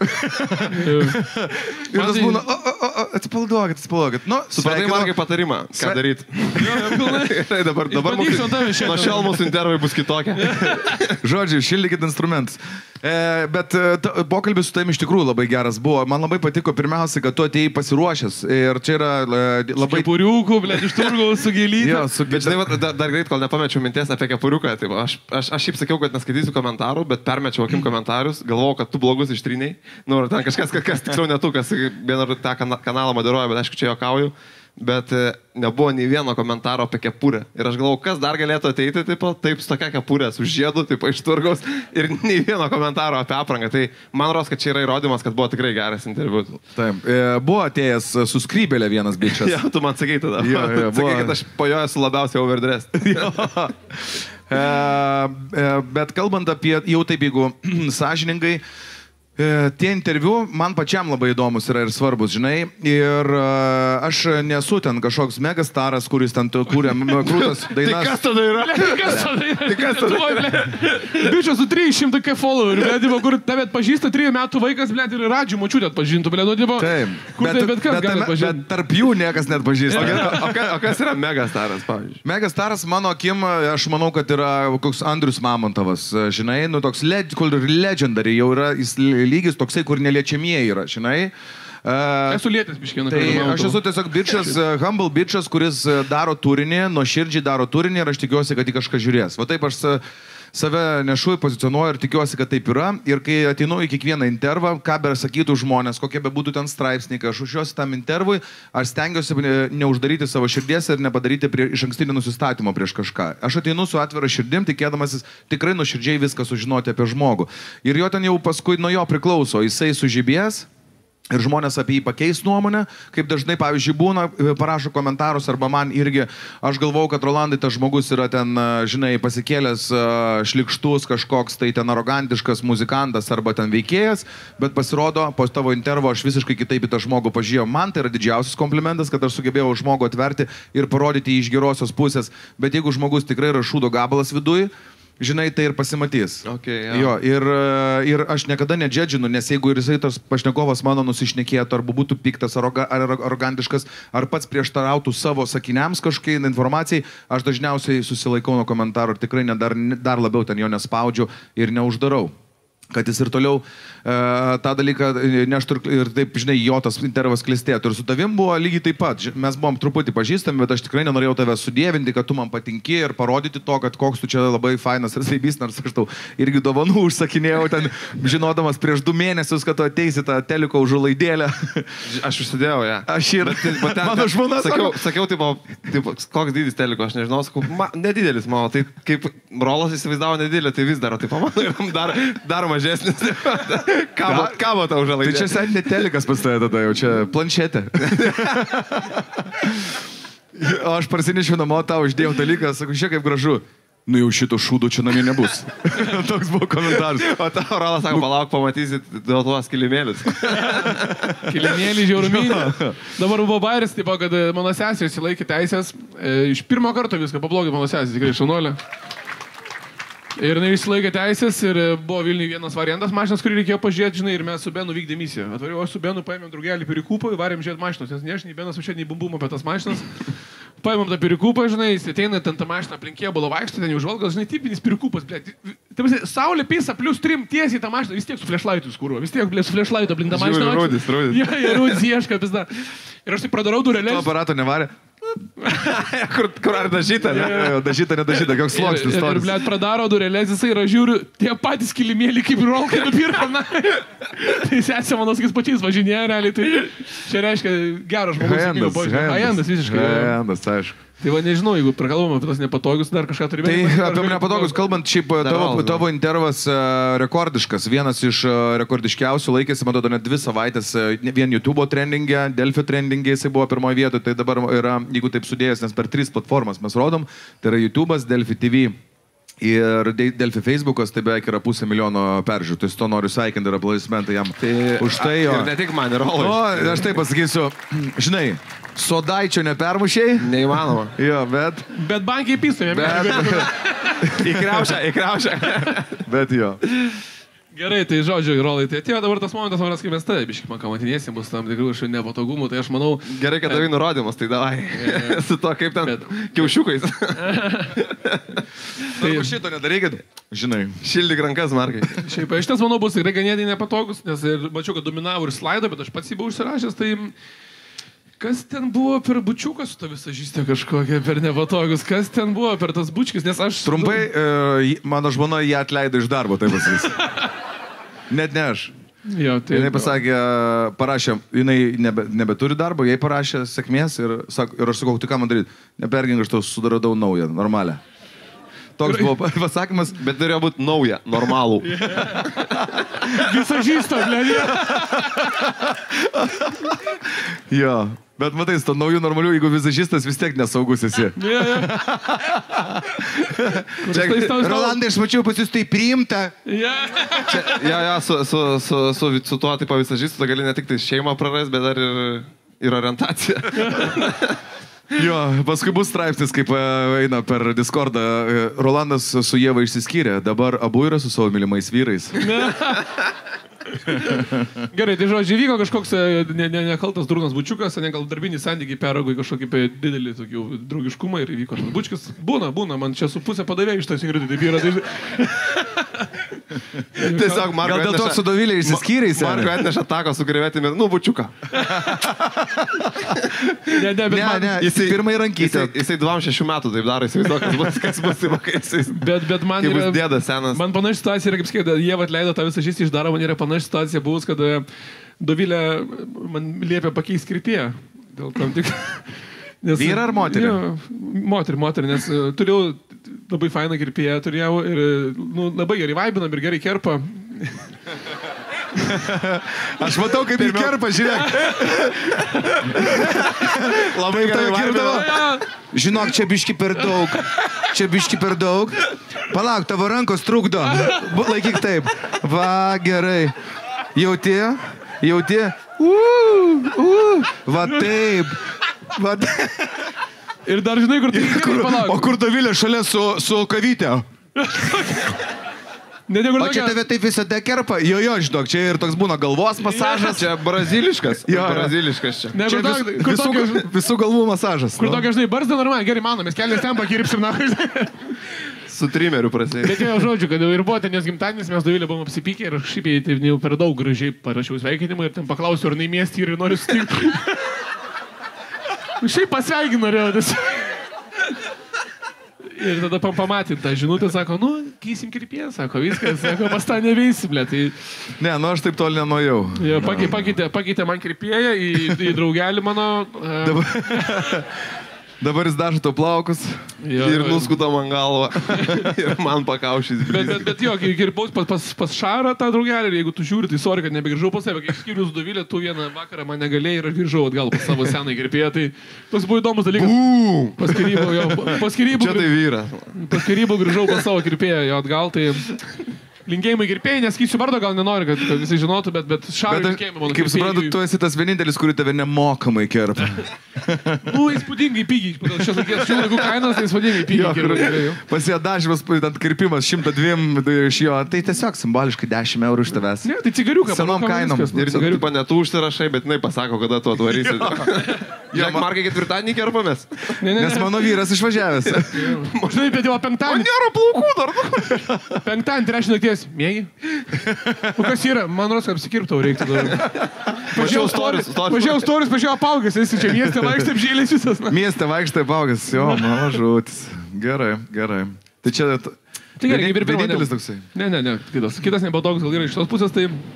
Ir tas būna, atsipalaiduokit. Nu, supratai, Markai, patarimą, ką daryti. Dabar nuo šiol mūsų intervai bus kitokia. Žodžiu, šildykit instrumentus. Bet pokalbis su tavimi iš tikrųjų labai geras buvo. Man labai patiko pirmiausia, kad tu atėjai pasiruošęs. Ir čia yra labai... Kepuriukų, blėt, iš turgaus su gėlytė. Bet žinai, dar greit, kol nepamečiau minties apie kepuriuką. Tai aš šiaip sakiau, kad neskaitysiu komentarų, bet permečiau akim komentarus. Galvojau, kad tu blogus ištryniai. Nu, ten kažkas tiksliau ne tu, kas vieną tą kanalą moderuoja, bet aišku, čia juokauju. Bet nebuvo nei vieno komentaro apie kepurę. Ir aš galvau, kas dar galėtų ateiti taip su tokia kepurė, su žiedu, taip iš turgaus. Ir nei vieno komentaro apie aprangą. Tai man rodos, kad čia yra įrodymas, kad buvo tikrai geras interviu. Taip. Buvo atėjęs su skrybelė vienas bičias. Ja, tu man sakai tada. Sakai, kad aš po jo esu labiausiai overdressed. Bet kalbant apie jau taip, jeigu sąžiningai, tie interviu man pačiam labai įdomus yra ir svarbus, žinai. Ir aš nesu ten kažkoks megastaras, kuris ten kūrė krūtas dainas. Tai kas tada yra? Tai kas tada yra? Bičias su 300 k followerių, blėdimo, kur tave atpažįsta 3 metų vaikas, blėd, ir Radžių močiutė atpažintų, blėdimo. Taip. Bet kas gali atpažinti? Bet tarp jų niekas net pažįsta. O kas yra megastaras, pavyzdžiui? Megastaras, mano akim, aš manau, kad yra koks Andrius Mamontovas, žinai, nu toks legendary jau yra, jis lygis toksai, kur neliečiamieji yra, žinai. Esu lietęs biškieną. Tai aš esu tiesiog bičas, humble bičas, kuris daro turinį, nuoširdžiai daro turinį ir aš tikiuosi, kad jį kažką žiūrės. Va taip aš save nešu, pozicionuoju ir tikiuosi, kad taip yra. Ir kai ateinu į kiekvieną intervą, ką be sakytų žmonės, kokie be būtų ten straipsniai, kai aš užjuosi tam intervui, aš stengiuosi neuždaryti savo širdies ir nepadaryti iš ankstinio nusistatymo prieš kažką. Aš ateinu su atvira širdim, tikėdamasis tikrai nuoširdžiai viską sužinoti apie žmogų. Ir jo ten jau paskui nuo jo priklauso, jisai sužibės. Ir žmonės apie jį pakeis nuomonę, kaip dažnai, pavyzdžiui, būna, parašo komentarus arba man irgi, aš galvau, kad Rolandai tas žmogus yra ten, žinai, pasikėlęs šlikštus kažkoks, tai ten arogantiškas muzikantas arba ten veikėjas, bet pasirodo, po tavo intervo aš visiškai kitaip į tą žmogų pažiūrėjau. Man tai yra didžiausias komplimentas, kad aš sugebėjau žmogų atverti ir parodyti jį iš gerosios pusės, bet jeigu žmogus tikrai yra šūdo gabalas viduj, žinai, tai ir pasimatys. Okay, ja. Jo, ir aš niekada nedžedžinu, nes jeigu ir jisai tas pašnekovas mano nusišnekėtų, arba būtų piktas, ar arogantiškas, ar pats prieštarautų savo sakiniams kažkokiai informacijai, aš dažniausiai susilaikau nuo komentarų ir tikrai dar labiau ten jo nespaudžiu ir neuždarau. Kad jis ir toliau tą dalyką neštų ir taip, žinai, jo tas intervas klistėtų. Ir su tavim buvo lygiai taip pat. Mes buvom truputį pažįstami, bet aš tikrai nenorėjau tave sudėvinti, kad tu man patinki ir parodyti to, kad koks tu čia labai fainas ir saibys, nors aš tau irgi dovanų užsakinėjau ten, žinodamas prieš 2 mėnesius, kad tu ateisi tą teliko užulaidėlę. Aš užsidėjau ją. Aš ir mano žmona sakiau, koks dydis teliko, aš nežinau, sakau, nedidelis mano, tai kaip Rolas įsivaizdavo nedidelį, tai vis daro, tai pamanu, dar mažesnis. Kabo tau žalaidė. Tai čia senė telikas pas tave tada jau, čia planšetė. O aš parsinešiau namo, tau uždėjau dalyką, sakau, žiūrėk kaip gražu. Nu jau šito šūdo čia namie nebus. Toks buvo komentaras. O tau Rolas sako, palauk, pamatysit dėl tuos kilimėlius. Kilimėlį žiaurumynė. Dabar buvo bairis, taip, kad mano sesė įsilaikė teisės. Iš pirmo karto viską pablogė mano sesė, tikrai šaunuolė. Ir jinai išsilaikė teisės ir buvo Vilniuje vienas variantas mašinas, kurį reikėjo pažiūrėti, žinai, ir mes su Benu vykdė misiją. Atvariau, aš su Benu paėmėm drugelį Pirikūpą, varėm žiūrėti mašinas, nes nežinai, Benas užėjo nei bumbumą apie tas mašinas. Paėmėm tą Pirikūpą, žinai, jis ateina ten tą mašiną aplink kėbulą vaikšto, ten jau žvalgas, žinai, tipinis Pirikūpas, blėt. Saulė pisa plius 3 tiesiai tą mašiną, vis tiek su flešlaitu skūro, vis tiek, blėt, su flešlaitu aplink tą mašiną. Rodys. Ja, rodys ieška, pizda. Ir aš tai pradarau dureles. To aparato nevarė. Kur ar dažyta, ne? Dažyta, nedažyta, koks sluoksnis. Ir blėt, pradaro dureles, jisai yra žiūriu, tie patys kilimėliai kaip rolkai nupirka, na. Tai sesė, mano sakys, pačiais važinėja, realiai, tai čia reiškia geras žmogus. Hajendas visiškai. Hajendas, aišku. Tai va, nežinau, jeigu prakalbam apie tos nepatogius, dar kažką turime. Tai apie nepatogius kalbant, šiaip tavo intervas rekordiškas. Vienas iš rekordiškiausių laikėsi, man atrodo, net 2 savaitės vien YouTube trendingė, Delfi trendingė, jisai buvo pirmoje vietoje, tai dabar yra, jeigu taip sudėjęs, nes per 3 platformas mes rodom, tai yra YouTube'as, Delfi TV. Ir Delfi Facebookas, tai beveik yra 500 000 peržiūrų, tai su to noriu sveikinti ir aplaudismentai jam. Tai už tai jo. Ir ne tik man, ir Rolai. O, aš taip pasakysiu, žinai, Sodaičio nepermušiai. Neįmanoma. Jo, bet... Bet bankiai pystumėm. Įkraušia. Bet jo. Gerai, tai žodžiu, Rolai, tai atėjo dabar tas momentas, manas, kai mes tai, biškai, man kamatinėsim, bus tam tikrų kažkokių nepatogumų, tai aš manau... Gerai, kad tavai nurodymas, tai davai. Su to kaip ten kiaušiukais. Tai šito nedarykit. Žinai. Šildyk rankas, Markai. Šiaip, šitas, manau, bus tikrai ganėtinai nepatogus, nes ir mačiau, kad dominavo ir slaido, bet aš pats jį buvau užsirašęs, tai... Kas ten buvo per bučiuką su to visažystė kažkokia, per nepatogus? Kas ten buvo per tas bučkis? Nes aš... Trumpai, mano žmona jį atleido iš darbo, taip pasakys. Net ne aš. Jo, tai... Jinai pasakė, parašė, jinai nebeturi darbo, jai parašė sėkmės ir aš sakau, tai ką man daryti? Nepergink, aš tau sudaradau naują, normalią. Toks buvo pasakymas. Bet turėjo būti nauja, normalų. Visažystą, blėdė. Jo. Bet matai, su to naujų normalių, jeigu visažistas vis tiek nesaugus esi. Rolandai, aš mačiau pas jūs tai priimta. Su tuo tipo visažistu gali ne tik tai šeimą praras, bet dar ir orientaciją. Jo, paskui bus straipsnis, kaip eina per Discordą. Rolandas su Ieva išsiskyrė, dabar abu yra su savo mylimais vyrais. Gerai, tai žodžiu, vyko kažkoks nekaltas durnas bučiukas, ne gal darbiniai santykiai peraugo į kažkokį didelį tokių draugiškumą ir įvyko tas bučiukas. Būna, man čia su pusė padavė iš tos ingridai, taip yra. Tiesiog Marko gal dėl to su Dovilė išsiskyrėsi? Marko atneša tako su krevetimi, bučiuką. Ne, jisai pirmai rankytė. Jisai 26 metų taip daro, įsivaizduoju, kas bus įvakaisiais. Bet man yra... Kaip bus dėdas senas. Man panaši situacija yra, kaip sakė, jie atleido tą visą žystį iš daro, man yra panaši situacija buvus, kad Dovilė man liepė pakeisti kirpėją. Dėl tam tik... Vyrą ar moterį? Moterį, nes turėjau labai fainą kirpėją, turėjau ir labai gerai vaibinam ir gerai kerpa. Aš matau, kaip jį kerpa, žiūrėk. Labai gerai vaibinam. Žinok, čia biški per daug. Palauk, tavo rankos trukdo. Laikyk taip. Va, gerai. Jauti? Va taip. Ir dar žinai, kur tai... O kur Dovilė šalia su kavytė? O čia tave taip visada kerpa? Jo, žinok, čia ir toks būna galvos masažas. Čia braziliškas. Jo, braziliškas čia. Čia visų galvų masažas. Kur tokia, žinai, barzda normaliai, gerai mano, mes kelias ten pakirpsim, na. Su trimeriu prasidėjo. Bet jau žodžiu, kad jau ir buvo ten jos gimtadienis, mes Dovilė buvom apsipykę ir aš šiaip tai jau per daug gražiai parašiau sveikinimą ir ten paklausiau, ar jinai miestį ir noriu sutikti. Šiaip pasveikinu norėjau. Ir tada pamatė tą žinutę, sako, keisim kirpėją, sako, viskas, sako, pas tą neveisim, blė. Tai... Ne, aš taip toli nenuėjau. Ja, pakeitė man kirpėją į draugelį mano. Dabar jis dažo to plaukus ir nuskuta man galvą ir man pakaušys. Bet jo, kirpaus pas Šarą tą draugelį ir jeigu tu žiūri, tai sorry, kad nebegrįžau pas save, kai skirius Dovilė, tu vieną vakarą man negalėjai ir aš grįžau atgal pas savo seną kirpėją, tai tas buvo įdomus dalykas. Pas skirybų grįžau pas savo kirpėją jo atgal, tai... Linkėjimai kirpėjai, neskysiu vardo, gal nenori, kad visi žinotų, bet Šarui linkėjimai mano kirpėjai. Kaip suprantu, tu esi tas vienintelis, kurį tave nemokamai kerpa. Įspūdingai pigiai, pagal šios laikų kainos, tai įspūdingai pigiai kirpėjai. Pasidažymas, kirpimas 102 iš jo, tai tiesiog simboliškai 10 eurų iš tavęs. Ne, tai cigariuką. Senom kainom. Ir cigariuką netu užsirašai, bet jinai pasako, kada tu atvarysi. Žiūrėk, Markai, ketvirtadienį kerpamės. Nes mano vyras išvažiavęs. Žinai, bet jau penktadienį. O nėra plaukų dar. Penktadienį, trečią nakties. Mėgi? O kas yra? Man rodos, kad apsikirptau reiktų dar. Pažiūrėjau storius, pažiūrėjau apaugęs. Esi čia mieste vaikštai apžėlės visas. Mieste vaikštai apaugęs. Jo, mano žūtis. Gerai. Tai čia... Tai gerai, kaip ir vienintelis toksai. Ne. Kitas nepatogus, gal yra iš tos pusės, tai...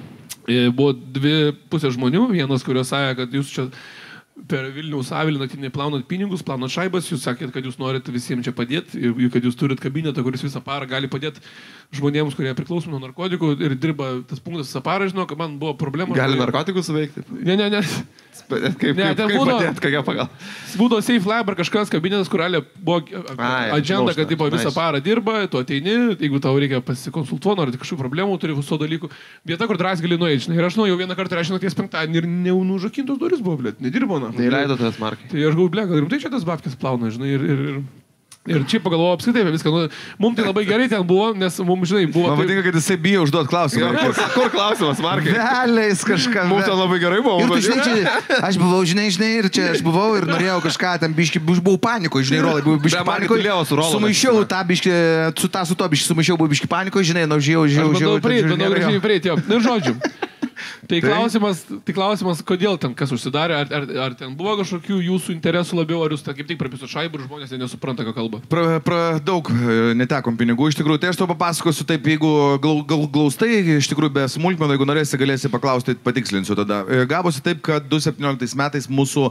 Buvo 2,5 žmonių, vienas, kurios sąja, kad jūs čia per Vilniaus avilį naktinį plaunat pinigus, plaunat šaibas, jūs sakėt, kad jūs norite visiems čia padėti ir kad jūs turit kabinetą, kuris visą parą gali padėti žmonėms, kurie priklausomi nuo narkotikų ir dirba tas punktas visą parą, žinau, kad man buvo problema. Gali narkotikus suveikti? Ne. Kaip padėti, kokia pagal? Būdavo Safe Lab ar kažkas kabinetas, kur buvo agenda, kad tipo, visą parą dirba, tu ateini, jeigu tau reikia pasikonsultuoti, ar kažkokių problemų turi viso dalykų. Vieta, kur drąsiai gali nueiti. Ir aš nuėjau vieną kartą, aš nakties penktadienį ir neužrakintos duris buvo, blėt, nedirbo. Neįleido tas markai. Tai aš galvoju, blė, gal rimtai čia tas babkės plauna, žinai, ir čia pagalvojau apskritai apie viską. Mums tai labai gerai ten buvo, nes mums, žinai, buvo... Man patinka, kad jisai bijo užduoti klausimą. Kur klausimas, Markai? Vėliais kažką. Mums ten labai gerai buvo. Ir tu žinai, čia, aš buvau, žinai, ir čia aš buvau ir norėjau kažką ten biški, buvau panikoje, žinai, rolai, buvau biški panikoje. Sumaišiau tą biški, su to biški sumaišiau, buvau biški panikoje, žinai, bandau prieiti. Ir žodžiu. Tai klausimas, kodėl ten kas užsidarė, ar ten buvo kažkokių jūsų interesų labiau, ar jūs kaip tik prapisų šaibų ir žmonės nesupranta, ką kalba? Daug netekom pinigų, iš tikrųjų. Tai aš to papasakosiu taip, jeigu glaustai, iš tikrųjų be smulkmenų, jeigu norėsi, galėsi paklausti, patikslinsiu tada. Gavosi taip, kad 2017 metais mūsų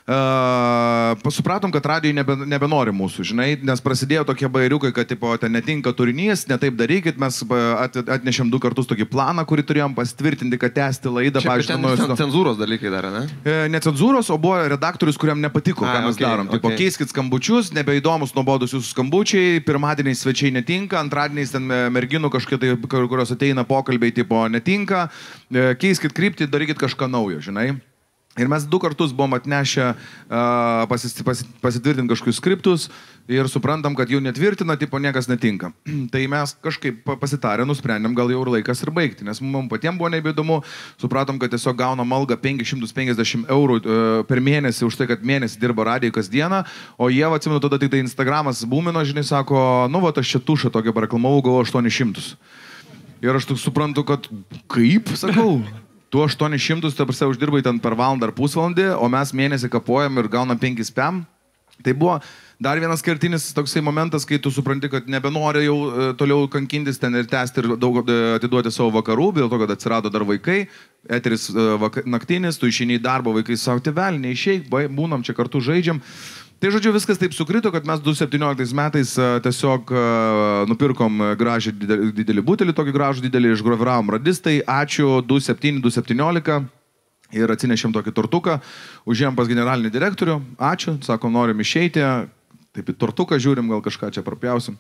supratom, kad radijai nebenori mūsų, žinai, nes prasidėjo tokie bairiukai, kad tipo, ten netinka turinys, netaip darykit, mes atnešėm 2 kartus tokį planą, kurį turėjom pasitvirtinti, kad tęsti laidą. Pavyzdžiui, cenzūros dalykai dar, ne? Ne cenzūros, o buvo redaktorius, kuriam nepatiko, ką mes darom. Tipo, keiskit skambučius, nebeįdomus, nuobodus jūsų skambučiai, pirmadieniais svečiai netinka, antradieniais ten merginų kažkokie, kurios ateina pokalbiai, tipo, netinka, keiskit kryptį, darykit kažką naujo, žinai. Ir mes 2 kartus buvom atnešę pasitvirtinti kažkokius skriptus ir suprantam, kad jų netvirtina, tipo niekas netinka. Tai mes kažkaip pasitarę, nusprendėm, gal jau ir laikas ir baigti, nes mums patiems buvo nebeįdomu, supratom, kad tiesiog gaunam algą 550 eurų per mėnesį už tai, kad mėnesį dirba radijai kasdieną, o jie, atsimenu, tada tik tai Instagramas būmino, žinai, sako, nu, va, aš čia tušą tokią pareklamavau, gavau 800. Ir aš tik suprantu, kad kaip, sakau. Tu 800, ta prasme, uždirbai ten per valandą ar pusvalandį, o mes mėnesį kapuojam ir gaunam 5 PM. Tai buvo dar vienas kertinis toksai momentas, kai tu supranti, kad nebenori jau toliau kankintis ten ir tęsti ir daug atiduoti savo vakarų, dėl to, kad atsirado dar vaikai, eteris naktinis, tu išeini į darbą, vaikai savo tėvelį, neišeik, būnam čia kartu žaidžiam. Tai žodžiu, viskas taip sukrito, kad mes 2017 metais tiesiog nupirkom gražį didelį butelį, tokį gražų didelį, išgraviravom radistai, ačiū 217 ir atsinešėm tokį tortuką, užėjom pas generalinį direktorių, ačiū, sakom, norim išeiti, taip į tortuką žiūrim, gal kažką čia prapjausim.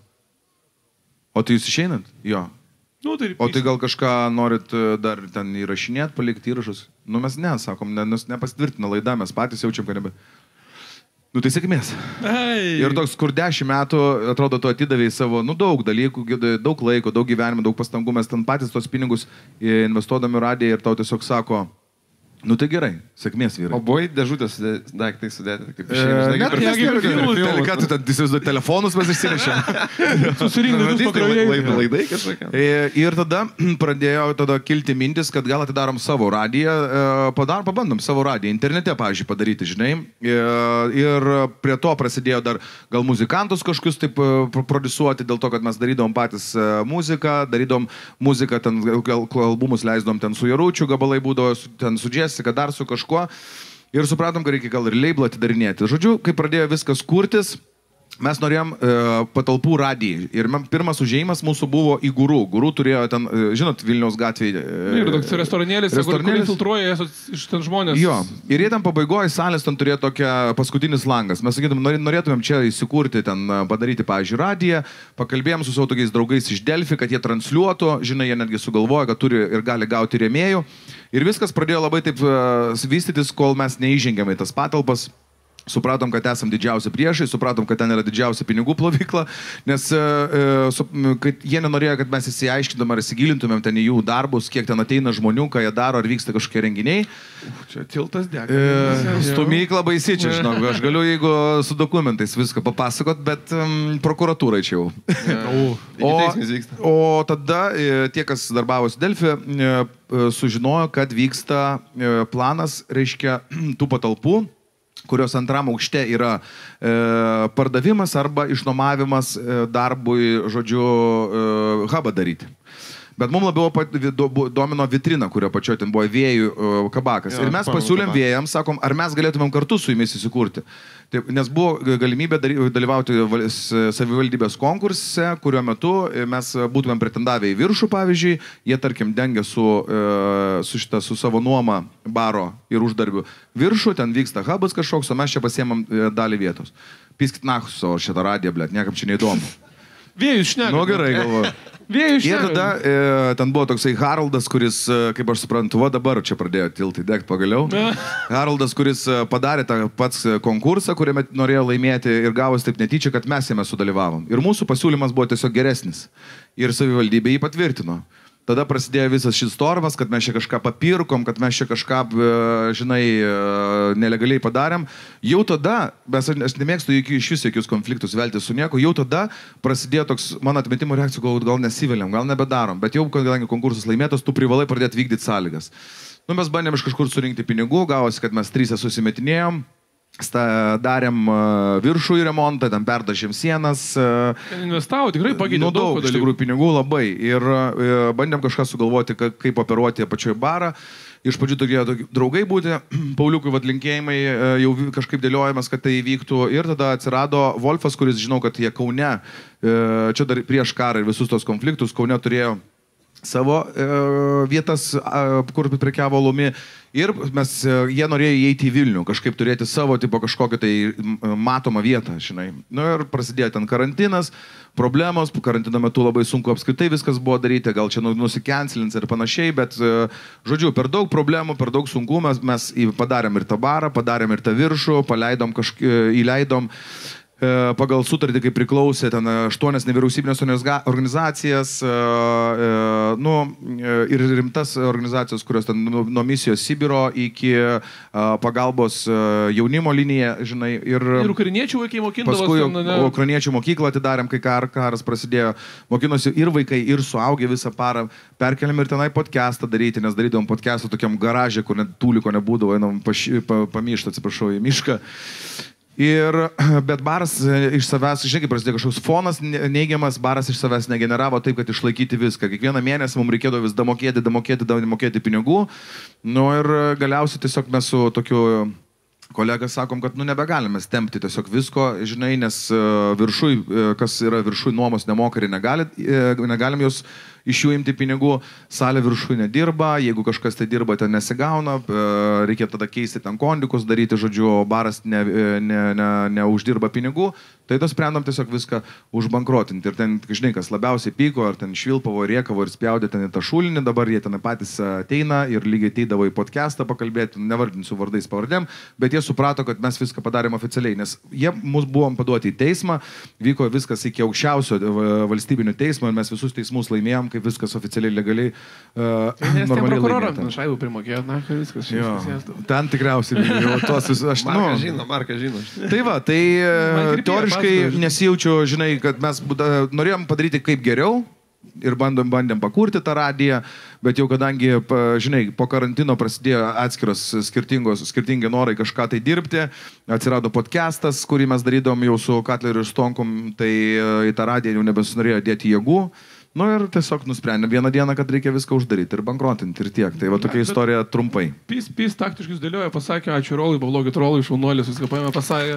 O tai jūs išeinat? Jo. Nu, tai o tai gal kažką norit dar ten įrašinėti, palikti įrašus? Nu mes ne, sakom, nepasitvirtina laida, mes patys jaučiam, kad nebe... Nu tai sėkmės. Ir toks, kur 10 metų, atrodo, tu atidavėjai savo, nu daug dalykų, daug laiko, daug gyvenimo, daug pastangų, mes ten patys tos pinigus investuodami radiją ir tau tiesiog sako, nu tai gerai, sėkmės vyrai. O buvai dėžutės daiktai sudėti, kaip išėjai. Ką tu ten įsivaizduoji, telefonus mes išsinešėm. Susirinkti laidai kažkokie. Ir tada pradėjo kilti mintis, kad gal atidarom savo radiją, pabandom savo radiją, internete, pavyzdžiui, padaryti, žinai. Ir prie to prasidėjo dar gal muzikantus kažkokius taip produsuoti, dėl to, kad mes darydom patys muziką, darydom muziką, ten gal albumus leisdom ten su Jaručiu, gabalai būdavo ten su Jessica, dar su kažkuo. Ir supratom, kad reikia gal ir labelą atidarinėti. Žodžiu, kai pradėjo viskas kurtis, mes norėjom patalpų radijai. Ir pirmas užėjimas mūsų buvo į Guru. Guru turėjo ten, žinot, Vilniaus gatvėje. Ir toks restoranėlis, kur filtruoja iš ten žmonės. Jo. Ir jie ten pabaigoje salės ten turėjo tokią paskutinis langas. Mes sakytum, norėtumėm čia įsikurti, ten padaryti, pavyzdžiui, radiją. Pakalbėjom su savo tokiais draugais iš Delfi, kad jie transliuotų. Žinai, jie netgi sugalvojo, kad turi ir gali gauti rėmėjų. Ir viskas pradėjo labai taip vystytis, kol mes neįžengėme į tas patalpas. Supratom, kad esam didžiausi priešai, supratom, kad ten yra didžiausia pinigų plovykla, nes kad jie nenorėjo, kad mes įsiaiškintum ar įsigilintumėm ten į jų darbus, kiek ten ateina žmonių, ką jie daro, ar vyksta kažkokie renginiai. Čia tiltas dega. Stumykla baisi čia, žinau, aš galiu, jeigu su dokumentais viską papasakot, bet prokuratūrai čia jau. O tada tie, kas darbavosi Delfi, sužinojo, kad vyksta planas, reiškia, tų patalpų, kurios antram aukšte yra pardavimas arba išnuomavimas darbui, žodžiu, hubą daryti. Bet mums labiau domino vitrina, kurio pačioje ten buvo Vėjų kabakas. Ir mes pasiūlėm Vėjams, sakom, ar mes galėtumėm kartu su jumis įsikurti. Taip, nes buvo galimybė dalyvauti savivaldybės konkurse, kurio metu mes būtumėm pretendavę į viršų, pavyzdžiui, jie, tarkim, dengia su savo nuoma baro ir uždarbiu viršų, ten vyksta hubas kažkoks, o mes čia pasiemam dalį vietos. Piskit nachus savo šitą radiją, blėt, niekam čia neįdomu. Vėjus šneka. Nu gerai, galvoju. Vėjus šneka. Ir tada ten buvo toksai Haroldas, kuris, kaip aš suprantu, dabar čia pradėjo tiltai degt pagaliau. Haroldas, kuris padarė tą pats konkursą, kuriame norėjo laimėti ir gavos taip netyčia, kad mes jame sudalyvavom. Ir mūsų pasiūlymas buvo tiesiog geresnis. Ir savivaldybė jį patvirtino. Tada prasidėjo visas šis stormas, kad mes čia kažką papirkom, kad mes čia kažką, žinai, nelegaliai padarėm. Jau tada, aš nemėgstu iš vis jokius konfliktus velti su nieko, jau tada prasidėjo toks mano atmetimo reakcijų, gal nesivėliam, gal nebedarom, bet jau, kadangi konkursas laimėtas, tu privalai pradėti vykdyti sąlygas. Nu, mes bandėm iš kažkur surinkti pinigų, gavosi, kad mes 3 susimetinėjom. Darėm viršų į remontą, ten perdažėm sienas. Investavo, tikrai pakeitė daug iš tikrųjų pinigų labai. Ir bandėm kažką sugalvoti, kaip operuoti apačioje barą. Iš pradžių tokie draugai būti, Pauliukui linkėjimai, jau kažkaip dėliojamas, kad tai įvyktų. Ir tada atsirado Wolfas, kuris žinau, kad jie Kaune, čia dar prieš karą ir visus tos konfliktus, Kaune turėjo savo vietas, kur prekiavo alumi. Ir jie norėjo įeiti į Vilnių, kažkaip turėti savo tipo kažkokią tai matomą vietą, žinai. Nu ir prasidėjo ten karantinas, problemos, karantino metu labai sunku apskritai viskas buvo daryti, gal čia nusikencelins ir panašiai, bet, žodžiu, per daug problemų, per daug sunku mes padarėm ir tą barą, padarėm ir tą viršų, įleidom pagal sutartį, kaip priklausė ten 8 nevyriausybinės organizacijas, ir rimtas organizacijos, kurios ten nuo misijos Sibiro iki pagalbos jaunimo linija, žinai. Ir ukrainiečių vaikai mokindavosi. Paskui ukrainiečių mokyklą atidarėm, kai karas prasidėjo. Mokinosi ir vaikai, ir suaugę visą parą. Perkeliam ir tenai podcastą daryti, nes darydavom podcastą tokiam garažė, kur net tūliko nebūdavo, einam pamyšti, atsiprašau, į mišką. Bet baras iš savęs, žinai, kaip prasidėjo kažkoks fonas neigiamas, baras iš savęs negeneravo taip, kad išlaikyti viską. Kiekvieną mėnesį mums reikėdavo vis damokėti pinigų. Nu ir galiausiai tiesiog mes su tokiu kolega sakom, kad nebegalime stempti tiesiog visko, žinai, nes viršui, kas yra viršui nuomos nemoka ir negalim jos iš jų imti pinigų, salė viršui nedirba, jeigu kažkas tai dirba, ten nesigauna, reikia tada keisti ten kondikus, daryti, žodžiu, baras neuždirba pinigų, tai tas sprendam tiesiog viską užbankrotinti. Ir ten, žinai, kas labiausiai pyko, ar ten švilpavo, riekavo ir spjaudė ten į tą šulinį, dabar jie ten patys ateina ir lygiai ateidavo į podcastą pakalbėti, nevardinsiu vardais pavardėm, bet jie suprato, kad mes viską padarėm oficialiai, nes jie mus buvom paduoti į teismą, vyko viskas iki aukščiausio valstybinio teismo ir mes visus teismus laimėjom, kaip viskas oficialiai, legaliai, normaliai laimėta. Šaibų primokėjo, viskas. Ten tikriausiai, jau tos vis, Markas žino. Tai va, tai teoriškai nesijaučiu, žinai, kad mes norėjom padaryti kaip geriau ir bandėm pakurti tą radiją, bet jau kadangi, žinai, po karantino prasidėjo atskiros skirtingi norai kažką tai dirbti, atsirado podcastas, kurį mes darydom jau su Katleriu ir Stonkum, tai į tą radiją jau nebesinorėjo dėti jėgų. Nu ir tiesiog nusprendėm vieną dieną, kad reikia viską uždaryti ir bankrotinti ir tiek. Tai va tokia istorija trumpai. Pys taktiškai dėlioja, pasakė, ačiū Rolai, pavlogit Rolai, šaunuolis, viską paėmė, pasakė.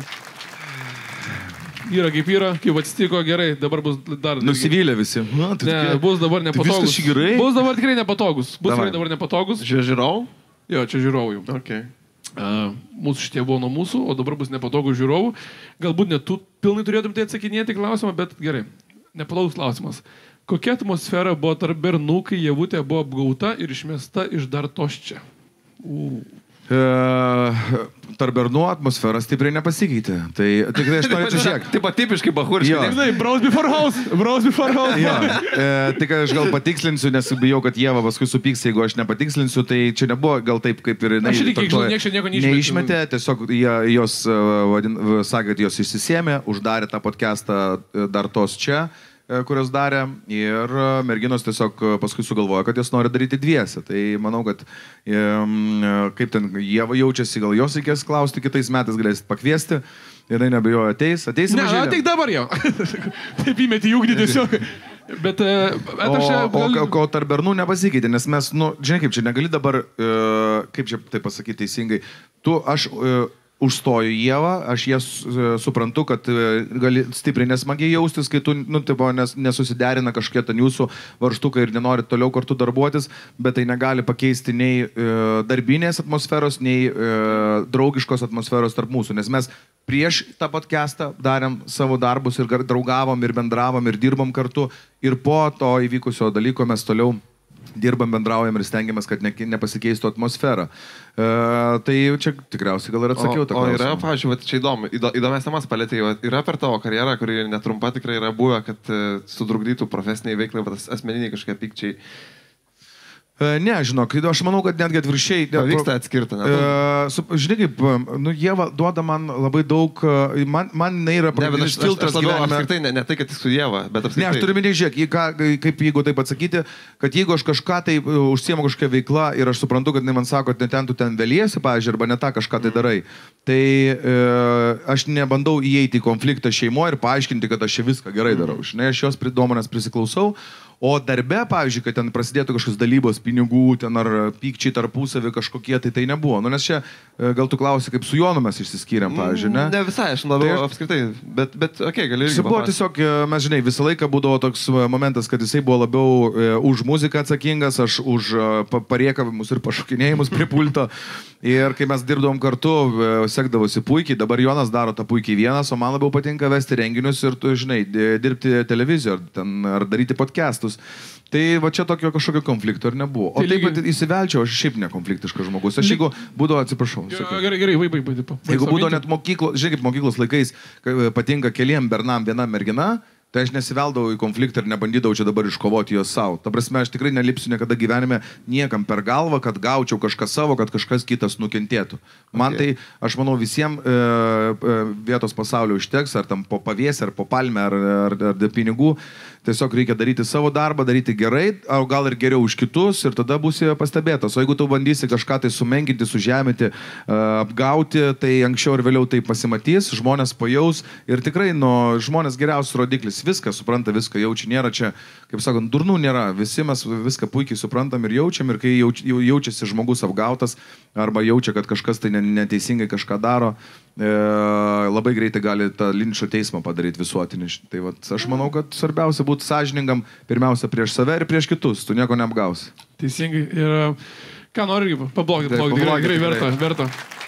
Yra kaip yra, kaip atsitiko, gerai, dabar bus dar... Nusivylė visi. Bus dabar nepatogus. Bus dabar tikrai nepatogus. Čia žiūrovų? Jo, čia žiūrovų jau. Okay. Mūsų šitie buvo nuo mūsų, o dabar bus nepatogų žiūrovų. Galbūt net tu pilnai turėtum tai atsakinėti klausimą, bet gerai. Nepatogus klausimas. Kokia atmosfera buvo tarp bernų, kai Ievutė buvo apgauta ir išmesta iš dar tos čia? Tarp bernų atmosfera stipriai nepasikeitė. Tai tikrai aš norėčiau šiek. Taip pat tipiškai bahuriškai. Browse before house. Jo. Tik aš gal patikslinsiu, nes bijau, kad Ieva paskui supyks, jeigu aš nepatikslinsiu, tai čia nebuvo gal taip, kaip ir... Aš irgi, kiek žinau, nieks čia nieko neišmetė. Tiesiog jos, sakė, kad jos išsisėmė, uždarė tą podcastą dar tos čia, kurios darė, ir merginos tiesiog paskui sugalvojo, kad jos nori daryti dviese. Tai manau, kad kaip ten Ieva jaučiasi, gal jos reikės klausti, kitais metais galėsit pakviesti. Ir nebejoju, ateis. Ne, tik dabar jau. Taip įmeti į ugnį tiesiog. Bet aš... O tarp bernų nepasikeitė, nes mes, žinai, kaip čia negali dabar, kaip čia tai pasakyti teisingai, aš užstoju Ievą, aš ją suprantu, kad gali stipriai nesmagiai jaustis, kai tu, nesusiderina kažkokie ten jūsų varžtukai ir nenori toliau kartu darbuotis, bet tai negali pakeisti nei darbinės atmosferos, nei draugiškos atmosferos tarp mūsų, nes mes prieš tą podcastą darėm savo darbus ir draugavom, ir bendravom, ir dirbom kartu, ir po to įvykusio dalyko mes toliau dirbam, bendraujam ir stengiamės, kad nepasikeistų atmosfera. Tai čia tikriausiai gal ir atsakiau tą klausimą. O yra, pavyzdžiui, čia įdomias temas palėtė, yra per tavo karjerą, kuri netrumpa tikrai yra buvę, kad sudrugdytų profesiniai veiklai, asmeniniai kažkokie pykčiai. Ne, žinok, aš manau, kad netgi atvirkščiai... Pavyksta atskirti, ne? Žinai, kaip, Ieva duoda man labai daug... Man yra pagrindinis filtras gyvenime. Apskritai, ne tai, kad tik su Ieva, bet apskritai... Ne, aš turiu minėti, žiūrėk, kaip jeigu taip atsakyti, kad jeigu aš kažką tai užsiemu kažkokią veiklą ir aš suprantu, kad man sako, kad ten tu ten veliesi, pavyzdžiui, arba ne tą kažką tai darai, tai aš nebandau įeiti į konfliktą šeimoje ir paaiškinti, kad aš čia viską gerai darau. Žinai, aš jos nuomonės prisiklausau. O darbe, pavyzdžiui, kad ten prasidėtų kažkokios dalybos pinigų, ten ar pykčiai tarpusavį kažkokie, tai nebuvo. Nes čia gal tu klausi, kaip su Jonu mes išsiskyrėm, pavyzdžiui, ne? Ne visai, aš labiau apskritai, bet okei, gali irgi. Jis buvo tiesiog, mes žinai, visą laiką būdavo toks momentas, kad jisai buvo labiau už muziką atsakingas, aš už pariekavimus ir pašokinėjimus prie pulto. Ir kai mes dirbdavom kartu, sekdavosi puikiai, dabar Jonas daro tą puikiai vienas, o man labiau patinka vesti renginius ir, tu žinai, dirbti televizijoje ar daryti podcastus. Tai va čia tokio kažkokio konflikto ir nebuvo. O taip pat įsivelčiau, aš šiaip nekonfliktiškas žmogus. Aš jeigu būdavo, atsiprašau. Gerai, jeigu būdavo net mokyklos, žiūrėk, kaip mokyklos laikais patinka keliem bernam viena mergina, tai aš nesiveldavau į konfliktą ir nebandydavau čia dabar iškovoti jos savo. Ta prasme, aš tikrai nelipsiu niekada gyvenime niekam per galvą, kad gaučiau kažką savo, kad kažkas kitas nukentėtų. Man tai, aš manau, visiems vietos pasaulio užteks, ar tam po pavėsį, ar po palmę, ar pinigų. Tiesiog reikia daryti savo darbą, daryti gerai, o gal ir geriau už kitus ir tada būsi pastebėtas. O jeigu tu bandysi kažką tai sumenkinti, sužeminti, apgauti, tai anksčiau ir vėliau tai pasimatys, žmonės pajaus ir tikrai, žmonės geriausias rodiklis, viską supranta, viską jaučia, nėra čia, kaip sakant, durnų nėra, visi mes viską puikiai suprantam ir jaučiam ir kai jaučiasi žmogus apgautas arba jaučia, kad kažkas tai neteisingai kažką daro, labai greitai gali tą linčo teismą padaryti visuotinį. Tai aš manau, kad svarbiausia būti sąžiningam pirmiausia prieš save ir prieš kitus, tu nieko neapgausi. Teisingai. Ir ką nori pabloginti, gerai, verta.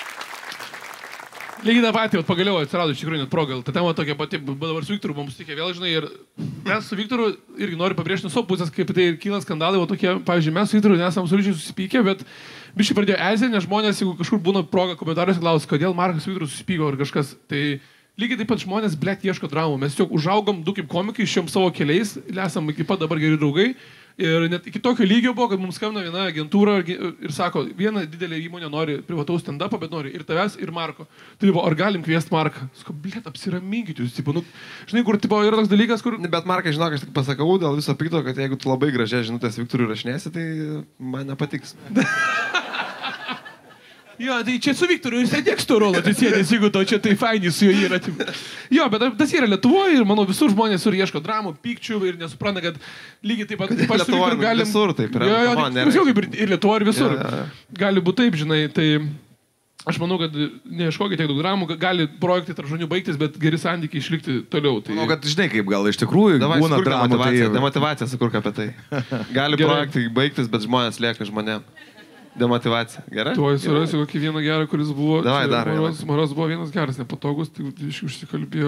Lygiai tą patį, pagaliau atsirado iš tikrųjų net proga. Ta tema tokia pati, dabar su Viktoru mums tikė vėl, žinai, ir mes su Viktoru irgi noriu pabrėžti savo pusės, kaip tai kyla skandalai, o tokie, pavyzdžiui, mes su Viktoru nesam absoliučiai susipykę, bet biškai pradėjo erzėti, nes žmonės, jeigu kažkur būna proga komentaruose klausia, kodėl Markas Viktoru susipyko ar kažkas, tai lygiai taip pat žmonės, blėt, ieško dramų. Mes tiesiog užaugom du kaip komikai, išėjom savo keliais, esam iki pat dabar geri draugai. Ir net iki tokio lygio buvo, kad mums skambina viena agentūra ir sako, viena didelė įmonė nori privataus stand-upą, bet nori ir tavęs, ir Marko. Tai buvo, ar galim kviesti Marką? Sako, blėt, apsiraminkit jūs, tipo, žinai, kur tipo, yra toks dalykas, kur... Bet Markai, žinok, aš tik pasakau dėl viso pikto, kad jeigu tu labai gražiai žinutės Viktorui rašinėsi, tai man nepatiks. Jo, tai čia su Viktoru jis tiek storolo atsisėdės, jeigu to čia tai fainai su juo yra. Jo, bet tas yra Lietuvoje ir manau visur žmonės ir ieško dramų, pykčių ir nesupranta, kad lygiai taip pat aš su Viktoru galim... Visur taip yra. Jo, kaip ir Lietuvoje ir visur. Gali būti taip, žinai, tai aš manau, kad neieškokite tiek daug dramų, gali projektai tarp žmonių baigtis, bet geri santykiai išlikti toliau. Tai... Manau, kad žinai, kaip gal iš tikrųjų būna dramų. Demotivacija sukurk apie tai. Gali projektai baigtis, bet žmonės lieka žmonėm. Demotivacija. Gerai? Tuoj surasiu kokį vieną gerą, kuris buvo... Davai, dar. Maras buvo vienas geras, nepatogus, tai užsikalbėjau.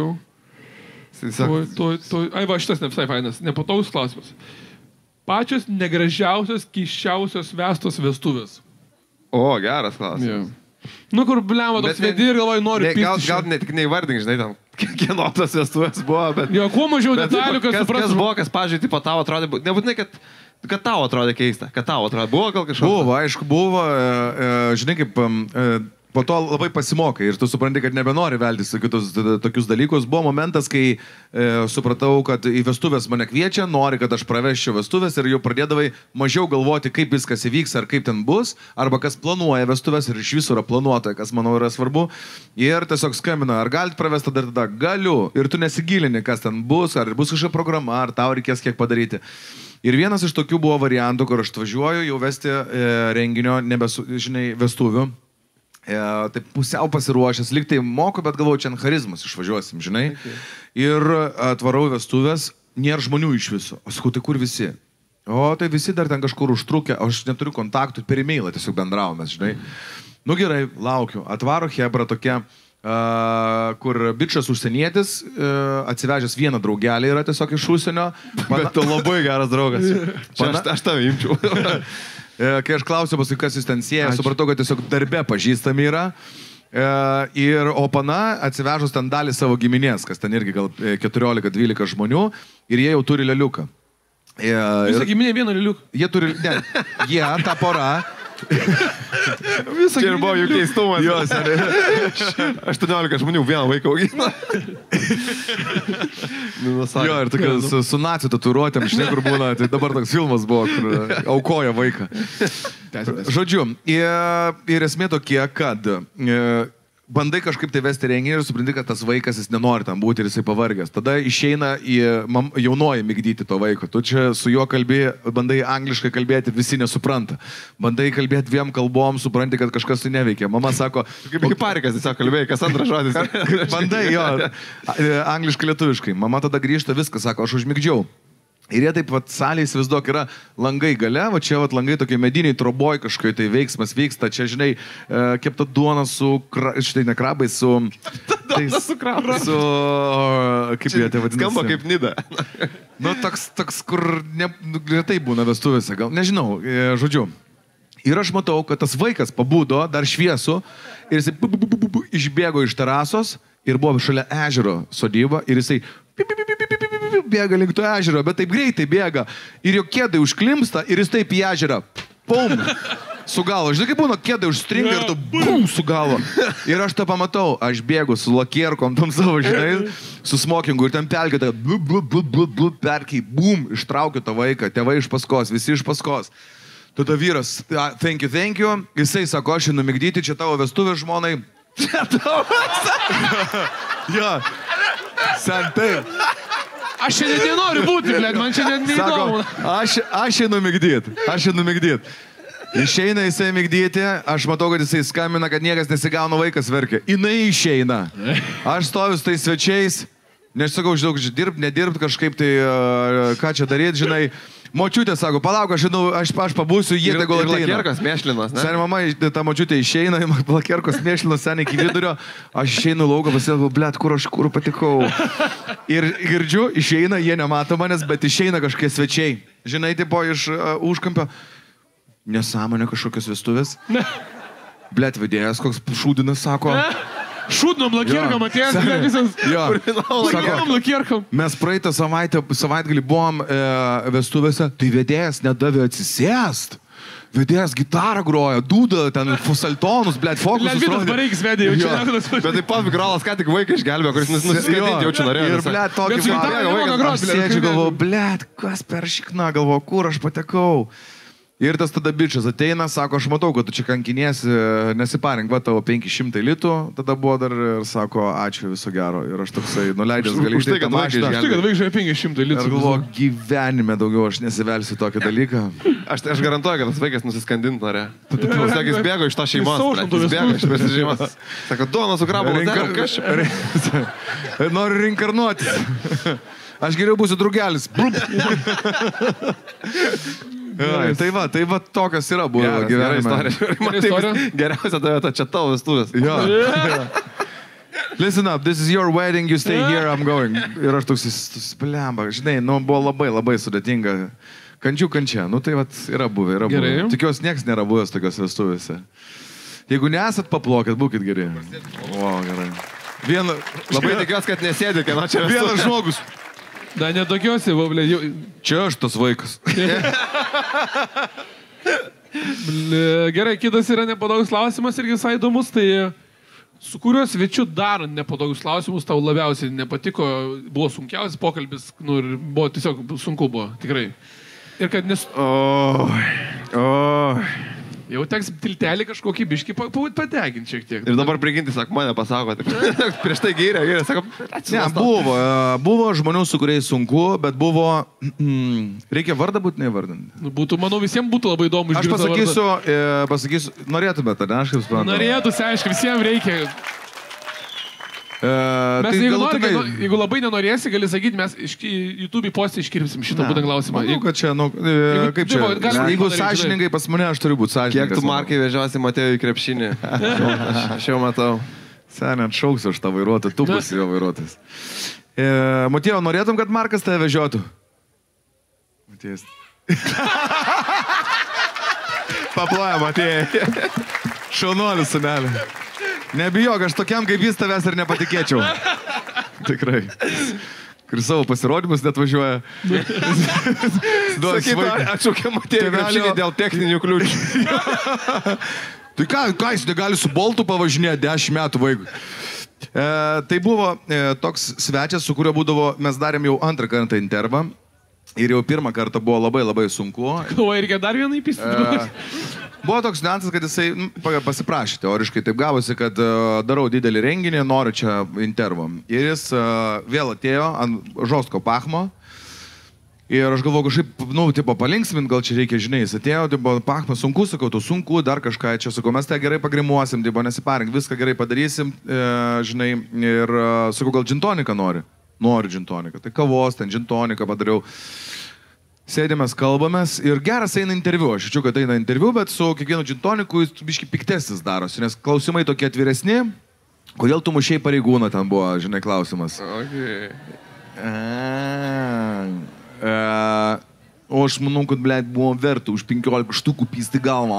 Ai, va, šitas ne visai fainas. Nepatogus klausimas. Pačios negražiausios, keisčiausios vestos vestuvės. O, geras klausimas. Nu, kur bliamo toks vedi ir galvoju, nori pykti. Gal net tik neįvardink, žinai, tam, kieno tos vestuvės buvo, bet... Jo, kuo mažiau detalių, kad suprastum. Kas buvo, kas, pažiūrėjau, tipo tavo atrodė, nebūtinai, kad tau atrodė keista, kad tau atrodė, buvo gal kažkas? Buvo, aišku, buvo, žinai, kaip po to labai pasimokai ir tu supranti, kad nebenori veltis tokius dalykus. Buvo momentas, kai supratau, kad į vestuvės mane kviečia, nori, kad aš praveščiau vestuvės ir jau pradėdavai mažiau galvoti, kaip viskas įvyks ar kaip ten bus, arba kas planuoja vestuvės ir iš viso yra planuotoja, kas manau yra svarbu. Ir tiesiog skambina, ar galite pravesti tada, galiu. Ir tu nesigilini, kas ten bus, ar bus kažkokia programa, ar tau reikės kiek padaryti. Ir vienas iš tokių buvo variantų, kur aš atvažiuoju jau vesti renginio, žinai, vestuvių. Taip pusiau pasiruošęs, lyg tai moku, bet galvoju, čia ant charizmas išvažiuosim, žinai. Okay. Ir atvarau vestuvės, nėra žmonių iš viso. O sakau, tai kur visi? O tai visi dar ten kažkur užtrukę, aš neturiu kontaktų, per e-mailą tiesiog bendravomės, žinai. Nu gerai, laukiu. Atvaro hebra tokia, kur bičas užsienietis, atsivežęs vieną draugelį yra tiesiog iš užsienio. Bet tu labai geras draugas. Aš tave imčiau. Kai aš klausiau paskui, kas jis ten sieja, supratau, kad tiesiog darbe pažįstami yra. O pana atsivežus ten dalį savo giminės, kas ten irgi gal 14-12 žmonių, ir jie jau turi leliuką. Visą giminę vieną leliuką? Jie turi, ne, jie, ta pora. Čia ir buvo jų keistumas. Jos, 18 žmonių vieną vaiką augina. Jo, ir tokia su nacių tatuiruotėm, žinai, kur būna, tai dabar toks filmas buvo, kur aukoja vaiką. Žodžiu, ir esmė tokie, kad bandai kažkaip tai vesti renginį ir supranti, kad tas vaikas jis nenori tam būti ir jisai pavargęs. Tada išeina jaunoji migdyti to vaiko. Tu čia su juo kalbėjai, bandai angliškai kalbėti, visi nesupranta. Bandai kalbėti dviem kalbom, supranti, kad kažkas tai neveikia. Mama sako, kaip parikas tiesiog kalbėjai, kas antras žodis. Bandai jo, angliškai lietuviškai. Mama tada grįžta, viską sako, aš užmigdžiau. Ir jie taip pat salėje įsivaizduok, yra langai gale, va čia va langai tokie mediniai troboj kažkai, tai veiksmas vyksta, čia žinai, kepta duona su, štai ne krabai, su... Duona su krabai. Su... Kaip jie tai vadinasi? Skamba kaip nida. Nu, toks, kur retai būna vestuvėse, gal, nežinau, žodžiu. Ir aš matau, kad tas vaikas pabudo, dar šviesu, ir jisai išbėgo iš terasos ir buvo šalia ežero sodyba ir jisai bėga link to ežero, bet taip greitai bėga. Ir jo kėdai užklimsta ir jis taip į ežerą. Pum! Su galva. Žinai, kaip būna, kėdai užstringa ir tu bum su galva. Ir aš tą pamatau. Aš bėgu su lakierkom tam savo, žinai, su smokingu ir ten pelkėta. Perkiai, bum, ištraukiu tą vaiką. Tėvai iš paskos, visi iš paskos. Tada vyras, thank you. Jisai sako, aš numigdyti, čia tavo vestuvės žmonai. Čia tavo. Jo. Sen taip. Aš šiandien nenoriu būti, blėd, man šiandien neįdomu. Aš numigdyt. Išeina jisai migdyti, aš matau, kad jisai skambina, kad niekas nesigauna, vaikas verkia. Jinai išeina. Aš stoviu su tais svečiais, nesakau, žinau, nedirbt kažkaip tai, ką čia daryti, žinai. Močiutė sako, palauk, aš pabūsiu, jie tegul ateina. Ir lakierkos mėšlinas, ne? Seniai mama, ta močiutė išeina, lakierkos mėšlinas seniai iki vidurio, aš išeinu lauką, pasidėliau, blėt, kur patikau. Ir girdžiu, išeina, jie nemato manęs, bet išeina kažkokie svečiai. Žinai, tipo iš užkampio, nesąmonė kažkokios vestuvės. Blėt, vedėjas, koks šūdinas, sako. Šūdnom lakierkam atėjęs, visas. Sako, lakierkam. Mes praeitą savaitgalį buvom vestuvėse, tai vedėjas nedavė atsisėst. Vedėjas gitarą groja, dūda, ten fusaltonus, blėt, fokusus. Vidas Bareikis vedė, jau čia. Bet taip pat Vigralas ką tik vaiką išgelbėjo, kuris nusiskandinti jaučiu norėjo. Ir blėt, tokį vaiką. Aš sėdžiu, galvoju, blėt, kas per šikna, galvoju, kur aš patekau. Ir tas tada bičias ateina, sako, aš matau, kad tu čia kankiniesi, nesiparink, va tavo 500 litų, tada buvo dar ir sako, ačiū, viso gero. Ir aš toksai, nuleidęs gali už tai, kad vaikščiai 500 litų. Ir galvoju, gyvenime daugiau aš nesivelsiu tokį dalyką. Aš garantuoju, kad tas vaikas nusiskandint norė. Sakė, jis bėgo iš to šeimos. Jis bėgo iš šeimos. Sako, duona su krabu. Noriu reinkarnuotis. Aš geriau būsiu drugelis. Tai va, tokias yra buvo gyvenime. Geriausia tave ta čia tavo vestuvės. Listen up, this is your wedding, you stay here, I'm going. Ir aš toks, blemba, žinai, buvo labai sudėtinga. Kančia, nu tai yra buvę. Tikiuosi, nieks nėra buvęs tokios vestuvėse. Jeigu nesat paplokit, būkit geri. O, gerai. Labai tikiuosi, kad nesėdė, kieno čia vestuvės. Vienas žmogus. Da, netokiuosi, vablė. Čia aš tas vaikas. Gerai, kitas yra nepatogus klausimas irgi visai įdomus, tai su kuriuo svečiu dar nepatogus klausimus tau labiausiai nepatiko, buvo sunkiausias pokalbis, nu ir buvo tiesiog sunku buvo, tikrai. Ir kad jau teks tiltelį kažkokį biškį patekinti šiek tiek. Ir dabar priginti, sak, mane pasako. Prieš tai gyrė, sako, ne, buvo žmonių, su kuriais sunku, bet buvo... reikia vardą būtinai vardinti. Būtų, manau, visiems būtų labai įdomu išgirsti. Aš pasakysiu, norėtumėte, ne, aš kaip suprantu. Norėtųsi, aišku, visiems reikia. Mes, tai jeigu labai nenorėsi, gali sakyti, mes YouTube postį iškirpsim šitą būtent klausimą. Manau, kad čia, kaip čia, jeigu sąžininkai pas mane, aš turiu būti sąžininkas. Kiek tu Markai vežiosi Matėjų į krepšinį? Aš jau matau. Seniai, atšauksiu aš tą vairuotoją, tu bus jo vairuotojas. Matėjau, norėtum, kad Markas tave vežiotų? Matėjas. Paploja, Matėjai. Šaunuolis, sunelė. Nebijok, aš tokiam kaip jis tavęs ir nepatikėčiau. Tikrai. Kur savo pasirodymus net važiuoja. Sakytų, atšaukia Matėjų krepšinį dėl techninių kliūčių. Tai ką jis negali su Boltu pavažinėti 10 metų vaikui? Tai buvo toks svečias, su kuriuo būdavo, mes darėm jau antrą kartą intervą. Ir jau pirmą kartą buvo labai labai sunku. O, reikia dar vieną įpistyti. Buvo toks niuansas, kad jisai pasiprašė, teoriškai taip gavosi, kad darau didelį renginį, noriu čia intervą. Ir jis vėl atėjo ant žostko pachmo. Ir aš galvoju, kažkaip, palinksmint, gal čia reikia, žinai, jis atėjo, pachmas sunku, sakau, tu sunku, dar kažką čia, sakau, mes tai gerai pagrimuosim, nesiparink, viską gerai padarysim, žinai, ir sakau, gal džintoniką nori? Noriu džintoniką. Tai kavos, ten džintoniką padariau. Sėdėmės, kalbamės ir geras eina interviu. Aš jaučiu, kad eina interviu, bet su kiekvienu džintoniku jis biški piktesnis darosi, nes klausimai tokie atviresni. Kodėl tu mušiai pareigūną, ten buvo, žinai, klausimas. Okay. O aš manau, kad, blėt, buvo verta už 15 štukų pysti galvą.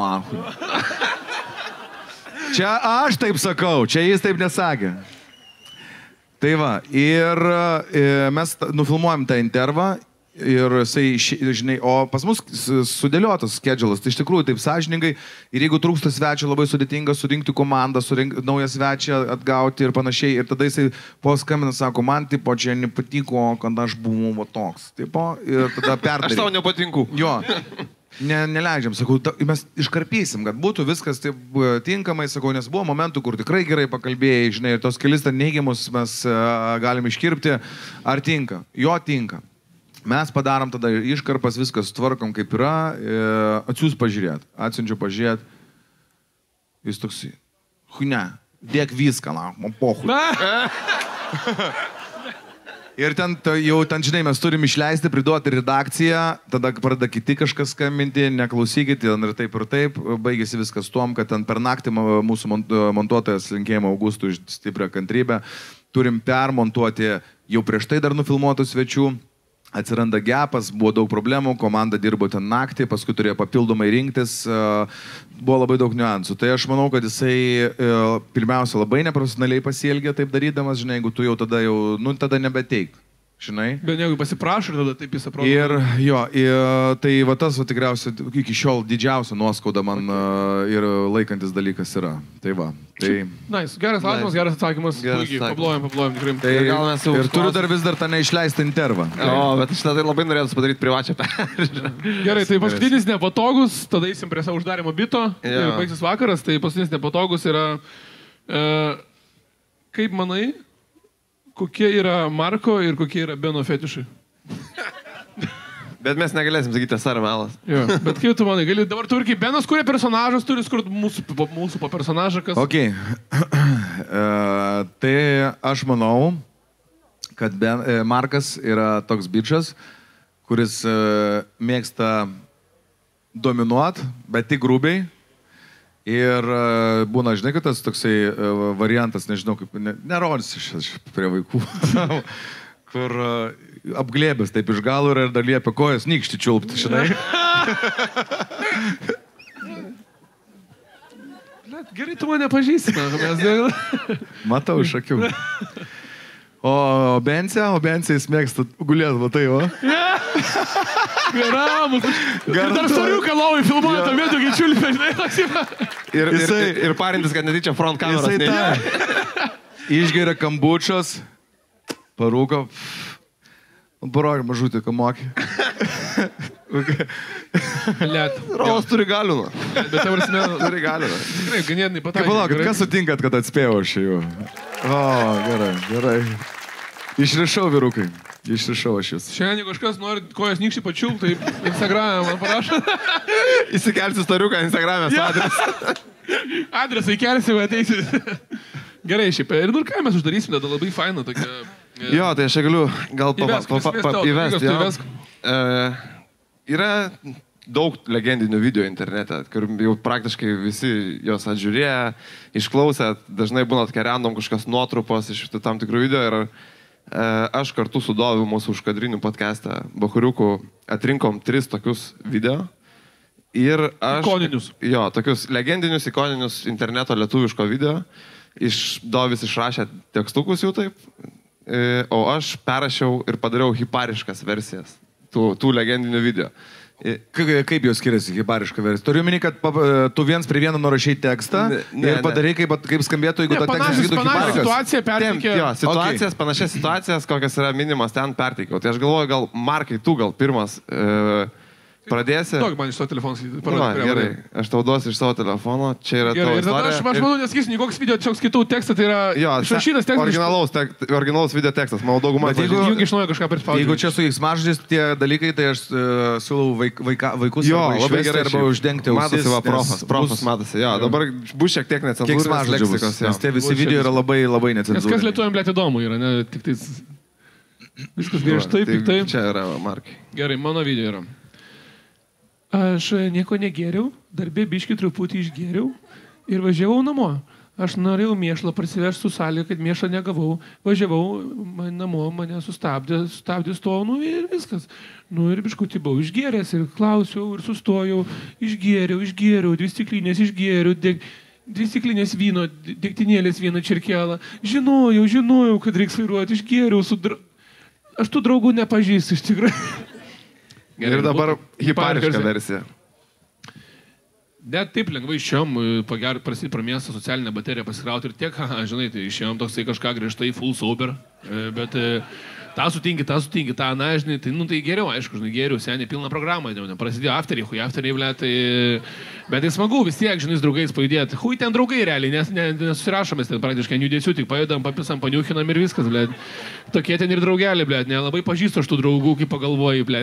Čia aš taip sakau, čia jis taip nesakė. Tai va, ir mes nufilmuojam tą intervą ir jisai, žinai, o pas mus sudėliotas schedulas, tai iš tikrųjų taip sąžiningai ir jeigu trūksta svečio, labai sudėtinga surinkti komandą, naują svečią atgauti ir panašiai. Ir tada jisai paskambina, sako, man tipo čia nepatiko, kad aš buvau toks. Tipo, ir tada perdaryti. Aš tau nepatinku. Jo. Neleidžiam, sakau, mes iškarpysim, kad būtų viskas taip tinkamai, sakau, nes buvo momentų, kur tikrai gerai pakalbėjai, žinai, ir tos kelis neigiamus mes galim iškirpti, ar tinka. Jo tinka. Mes padarom tada iškarpas, viskas tvarkom kaip yra, atsiūs pažiūrėt, atsiunčiu pažiūrėt, jis toksai, ne, dėk viską, man pohui. Ir ten, jau ten, žinai, mes turim išleisti, priduoti redakciją, tada pradeda kiti kažkas skambinti, neklausykit, ir taip, baigėsi viskas tuom, kad ten per naktį mūsų montuotojas, linkėjimo Augustui už stiprią kantrybę, turim permontuoti jau prieš tai dar nufilmuotų svečių, atsiranda gepas, buvo daug problemų, komanda dirbo ten naktį, paskui turėjo papildomai rinktis, buvo labai daug niuansų. Tai aš manau, kad jisai pirmiausia labai neprofesionaliai pasielgė taip darydamas, žinai, jeigu tu jau tada tada nebeteik. Žinai? Bet jeigu pasiprašo ir tada taip jis aprodo. Ir jo, tai va tas tikriausiai iki šiol didžiausia nuoskauda man ir laikantis dalykas yra. Tai va. Tai... Nice. Geras klausimas, geras atsakymas. Pablojam tikrai. Tai ir turiu dar vis dar tą neišleistą intervą. O, bet šitą tai labai norėtų padaryti privačią peržiūrą. Gerai, tai paskutinis nepatogus, tada eisim prie savo uždarimo bito ir baigsis vakaras, tai paskutinis nepatogus yra, kaip manai, kokie yra Marko ir kokie yra Beno fetišai? Bet mes negalėsim sakyti tiesą ar melas. Jo, bet kaip tu manai, dabar tu ir kaip Benas kuria personažas, turi skurt mūsų po personažą, kas... Ok. Tai aš manau, kad Markas yra toks bičas, kuris mėgsta dominuot, bet tik grubiai. Ir būna, žinai, kad tas toksai variantas, nežinau, kaip, nerodysiu aš prie vaikų, kur apglėbęs taip iš galo ir dar liepia kojas nykštį čiulpti, žinai. Gerai, tu mane pažįsti, mes... Matau iš akių. O Bensė jis mėgsta gulėti, va tai, o? Ramus. Dar storiuką lovai filmuoja, to vietų gičiulį, žinai, toks yra. Ir parintis, kad netyčia front kameros. Išgeria kambučios, parūko. Baroj, mažutį, ką mokė. Rolas turi galių. Bet tavrasime, Turi galių. tikrai, ganėtinai Kaip pataikė. palaukit, kas sutinkat, kad atspėjau aš jų? O, gerai. Išrišau, vyrukai. Išrišau aš jūs. Šiandien kažkas nori kojas nykščiai pačiulk, tai Instagram'e man parašo. Įsikelsi storiuką Instagram'e su adresu. Adresą įkelsi, ateisi. Gerai, šiaip. Ir nu ir ką mes uždarysim, tada labai faina tokia. Jo, tai aš galiu gal įvesti. Įvesk. Yra daug legendinių video internete, kur jau praktiškai visi jos atžiūrėję, išklausę, dažnai būna atkeriandom kažkas nuotrupos iš tam tikrų video ir aš kartu su Doviu mūsų užkadrinių podcastą Bahuriukų atrinkom 3 tokius video. Ir aš... Ikoninius. Jo, tokius legendinius, ikoninius interneto lietuviško video. Dovis išrašė tekstukus jų taip, o aš perrašiau ir padariau hipariškas versijas tų legendinių video. Kaip jos skiriasi hipariška versija? Turiu minį, kad tu viens prie vieno nurašai tekstą ir padarai, kaip skambėtų, jeigu tą tekstą sakytų hipariškas. Situacija perteikė. Jo, situacijas, panašias situacijas, kokias yra minimas, ten perteikiau. Tai aš galvoju, gal Markai, tu gal pirmas pradėsi. Duok man iš to telefono. Gerai, aš tau duosiu iš savo telefono, čia yra tavo istorija. Aš manau, nesakysiu, koks video, čia skaitau tekstą, tai yra išrašytas tekstas. Originalaus video tekstas, manau, dauguma. Jeigu iš naujo kažką prispaudžiu. Jeigu čia su X-mažodžiais tie dalykai, tai aš siūlau vaikus išvesti arba uždengti ausis. Matosi, profas matosi. Jo, dabar bus šiek tiek necenzūrinės leksikos. Nes tie visi video yra labai necenzūriniai. Nes kas lietuojam, blėt, įdomu yra, ne? Tik tai viskas griežtai, piktai. Čia yra Markai. Gerai, mano video yra. Aš nieko negėriau, darbė biškį truputį išgėriau ir važiavau namo. Aš norėjau mėšlą parsivežti su sąlyga, kad mėšlą negavau. Važiavau namo, mane sustabdė stonu ir viskas. Nu ir biškutį buvau išgėręs ir klausiau ir sustojau. Išgėriau, 2 stiklinės išgėriau, 2 stiklinės vyno, degtinėlės vyno čirkelą. Žinojau, kad reiks vairuoti, išgėriau. Aš tų draugų nepažįstu iš tikrųjų. Ir dabar hipariška versija. Net taip lengvai išėjom, prasidė pro miestą socialinę bateriją pasikrauti ir tiek, žinai, tai išėjom toksai kažką griežtai full sober, bet tą sutinki, tą, na, žinai, tai geriau, aišku, žinai, geriau, seniai pilną programą, prasidėjo afteriai, blė, tai... Bet tai smagu vis tiek, žinai, su draugais pajudėti. Hui, ten draugai realiai, nes nesusirašomės ten praktiškai judesių, tik pajudam, papisam, paniuchinam ir viskas, blė. Tokie ten ir draugeliai, blė, nelabai pažįstu aš tų draugų, kaip pagalvoju, blė.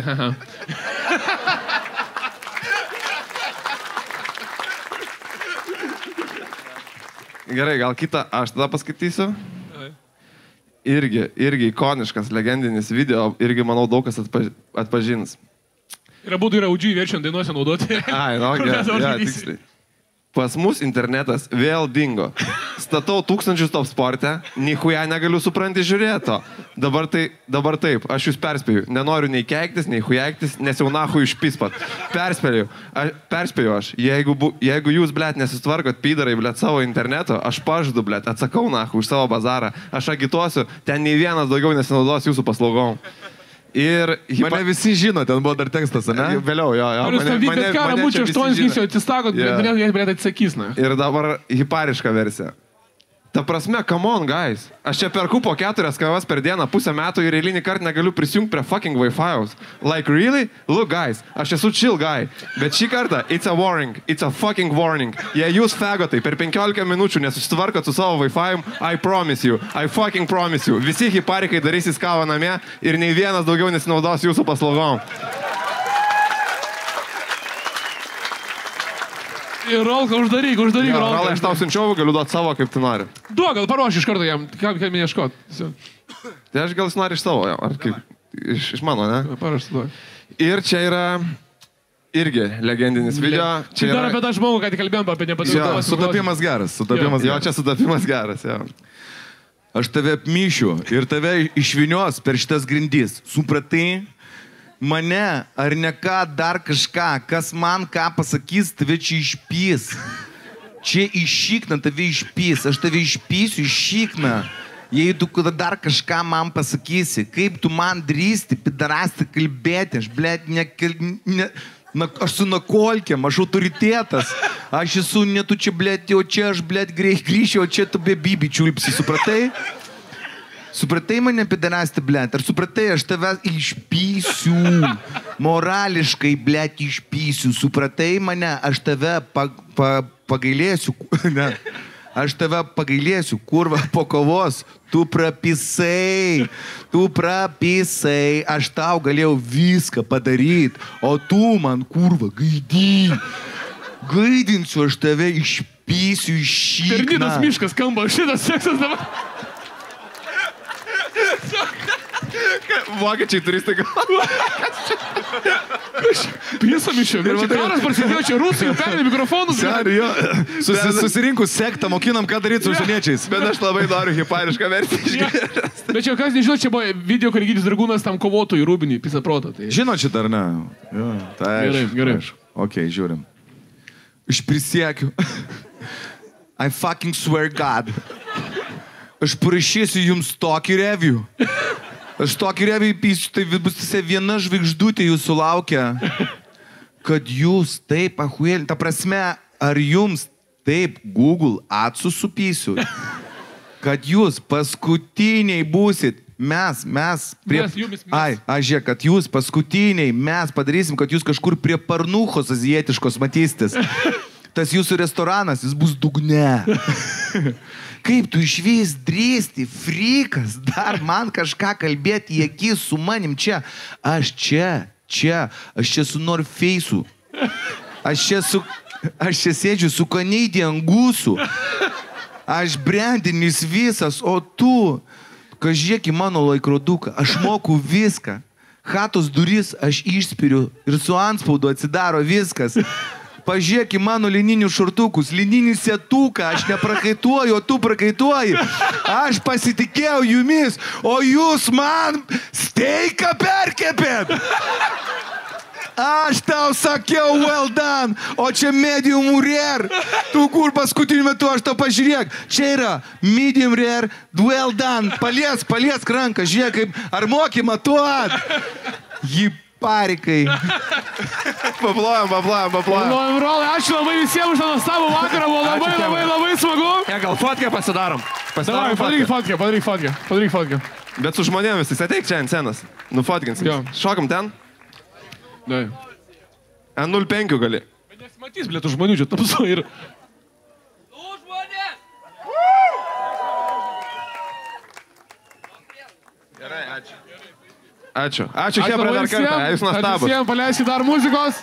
Gerai, gal kitą aš tada paskaitysiu. Irgi ikoniškas, legendinis video, irgi manau daug kas atpažins. Ir abudu yra audžiai verčiant dainuose naudoti. Ai, no, gerai, tiksliai. Pas mus internetas vėl dingo. Statau 1000 top sporte, nichuja negaliu supranti žiūrėto. Dabar taip, aš jūs perspėju. Nenoriu nei keiktis, nei hujaiktis, nes jau nahu išpispat. Perspėju aš. Jeigu jūs, blėt, nesistvarkot pydarai, blėt, savo interneto, aš pažadu, blėt, atsakau nahu už savo bazarą. Aš agituosiu, ten nei vienas daugiau nesinaudos jūsų paslaugom. Ir mane visi žino, ten buvo dar tekstas, ne? Vėliau, jo. Ar jūs stabdyti, bet ką, būčiau 8 gysiu, atsistakot, bet atsakys, na. Ir dabar hipariška versija. Ta prasme, come on, guys. Aš čia perku po 4 kavas per dieną, pusę metų ir eilinį kartą negaliu prisijungti prie fucking Wi-Fi'aus. Like, really? Look, guys, aš esu chill guy. Bet šį kartą, it's a warning. It's a fucking warning. Jei jūs fagotai per 15 minučių nesusitvarkot su savo Wi-Fi'um, I promise you. I fucking promise you. Visi hiparikai darysys kavą namie ir nei vienas daugiau nesinaudos jūsų paslaugom. Ir Rolką uždaryk, Rolką. Rolą aš tau siunčiau, galiu duoti savo, kaip tu nori. Duok, gal paruoši iš karto jam, kaip man ieškot. Tai aš gal jis nori iš savo, ar kaip, iš mano, ne? Parašy duok. Ir čia yra irgi legendinis video. Čia dar apie tą žmogų, ką tik kalbėjom apie nepatvirtinimą. Sutapimas geras, Jo, čia sutapimas geras, jo. Aš tave apmyšiu ir tave išvinios per šitas grindys. Supratai? Mane, ar ne ką, dar kažką, kas man ką pasakys, tave čia išpys. Čia iššykna, tave išpys. Aš tave išpysiu, iššykna. Jei tu dar kažką man pasakysi, kaip tu man drįsti, pidarasti kalbėti, aš, blėt, aš su nakolkėm, aš autoritetas, aš esu ne tu čia, blėt, jau čia aš, blėt, grįšiu, o čia tu be bibi čiulpsi, supratai? Supratai mane pidarasti, blėt, ar supratai, aš tave išpysiu, morališkai, blėt, išpysiu, supratai mane, aš tave pagailėsiu, ne. Aš tave pagailėsiu, kurva, po kovos, tu prapisai, aš tau galėjau viską padaryti, o tu man, kurva, gaidinsiu, aš tave išpysiu iš šikną. Terninas miškas skamba, šitas seksas dabar. Vokiečiai turistai galvoja. Prisamišio, čia karas prasidėjo, čia rusai, perėmė mikrofonus. Susirinkus sektą, mokinam, ką daryti su užsieniečiais. Bet aš labai noriu hiparišką versiją. Bet čia kas nežinau, čia buvo video, kur Egidijus Dragūnas tam kovotojų rūbinį, pisą protą. Tai... Žinot šitą ar ne? Gerai. Ok, žiūrim. Aš prisiekiu. I fucking swear God. Aš parašysiu jums tokį review. Aš tokį review įpysiu, tai bus viena žvaigždutė jūsų laukia, kad jūs taip ahuėlį. Ta prasme, ar jums taip Google atsus supysiu, kad jūs paskutiniai būsit. Mes. Žiūrėk, kad jūs paskutiniai, mes padarysim, kad jūs kažkur prie parnuchos azijietiškos matysitės. Tas jūsų restoranas, jis bus dugne. Kaip tu išvis drįsti, frikas, dar man kažką kalbėti į akis su manim čia. Aš čia su North Face'u. Aš čia sėdžiu su Canadian Goose'u. Aš brandinis visas, o tu, kažkiek į mano laikroduką, aš moku viską. Chatos duris aš išspiriu ir su antspaudu atsidaro viskas. Pažiūrėk į mano lininius šortukus, lininį setuką, aš neprakaituoju, o tu prakaituoji. Aš pasitikėjau jumis, o jūs man steiką perkepėt. Aš tau sakiau well done, o čia medium rare. Tu kur paskutiniu metu, aš tau pažiūrėk. Čia yra medium rare, well done. Paliesk ranką, žiūrėk, kaip, ar moki matuot. Jį parikai. Paplojam. Rolai, ačiū labai visiems už tą nuostabų vakarą, buvo labai smagu. Gal fotkę pasidarom? Padaryk fotkę. Bet su žmonėmis, jis ateik čia ant scenos. Nufotkinsim. Šokam ten? Dai. Ant 05 gali. Bet nesimatys, blėt, žmonių čia tamsu ir... Ačiū. Ačiū, Hebra, dar kartą. Jūs nuostabus. Ačiū visiems, paleiskit dar muzikos.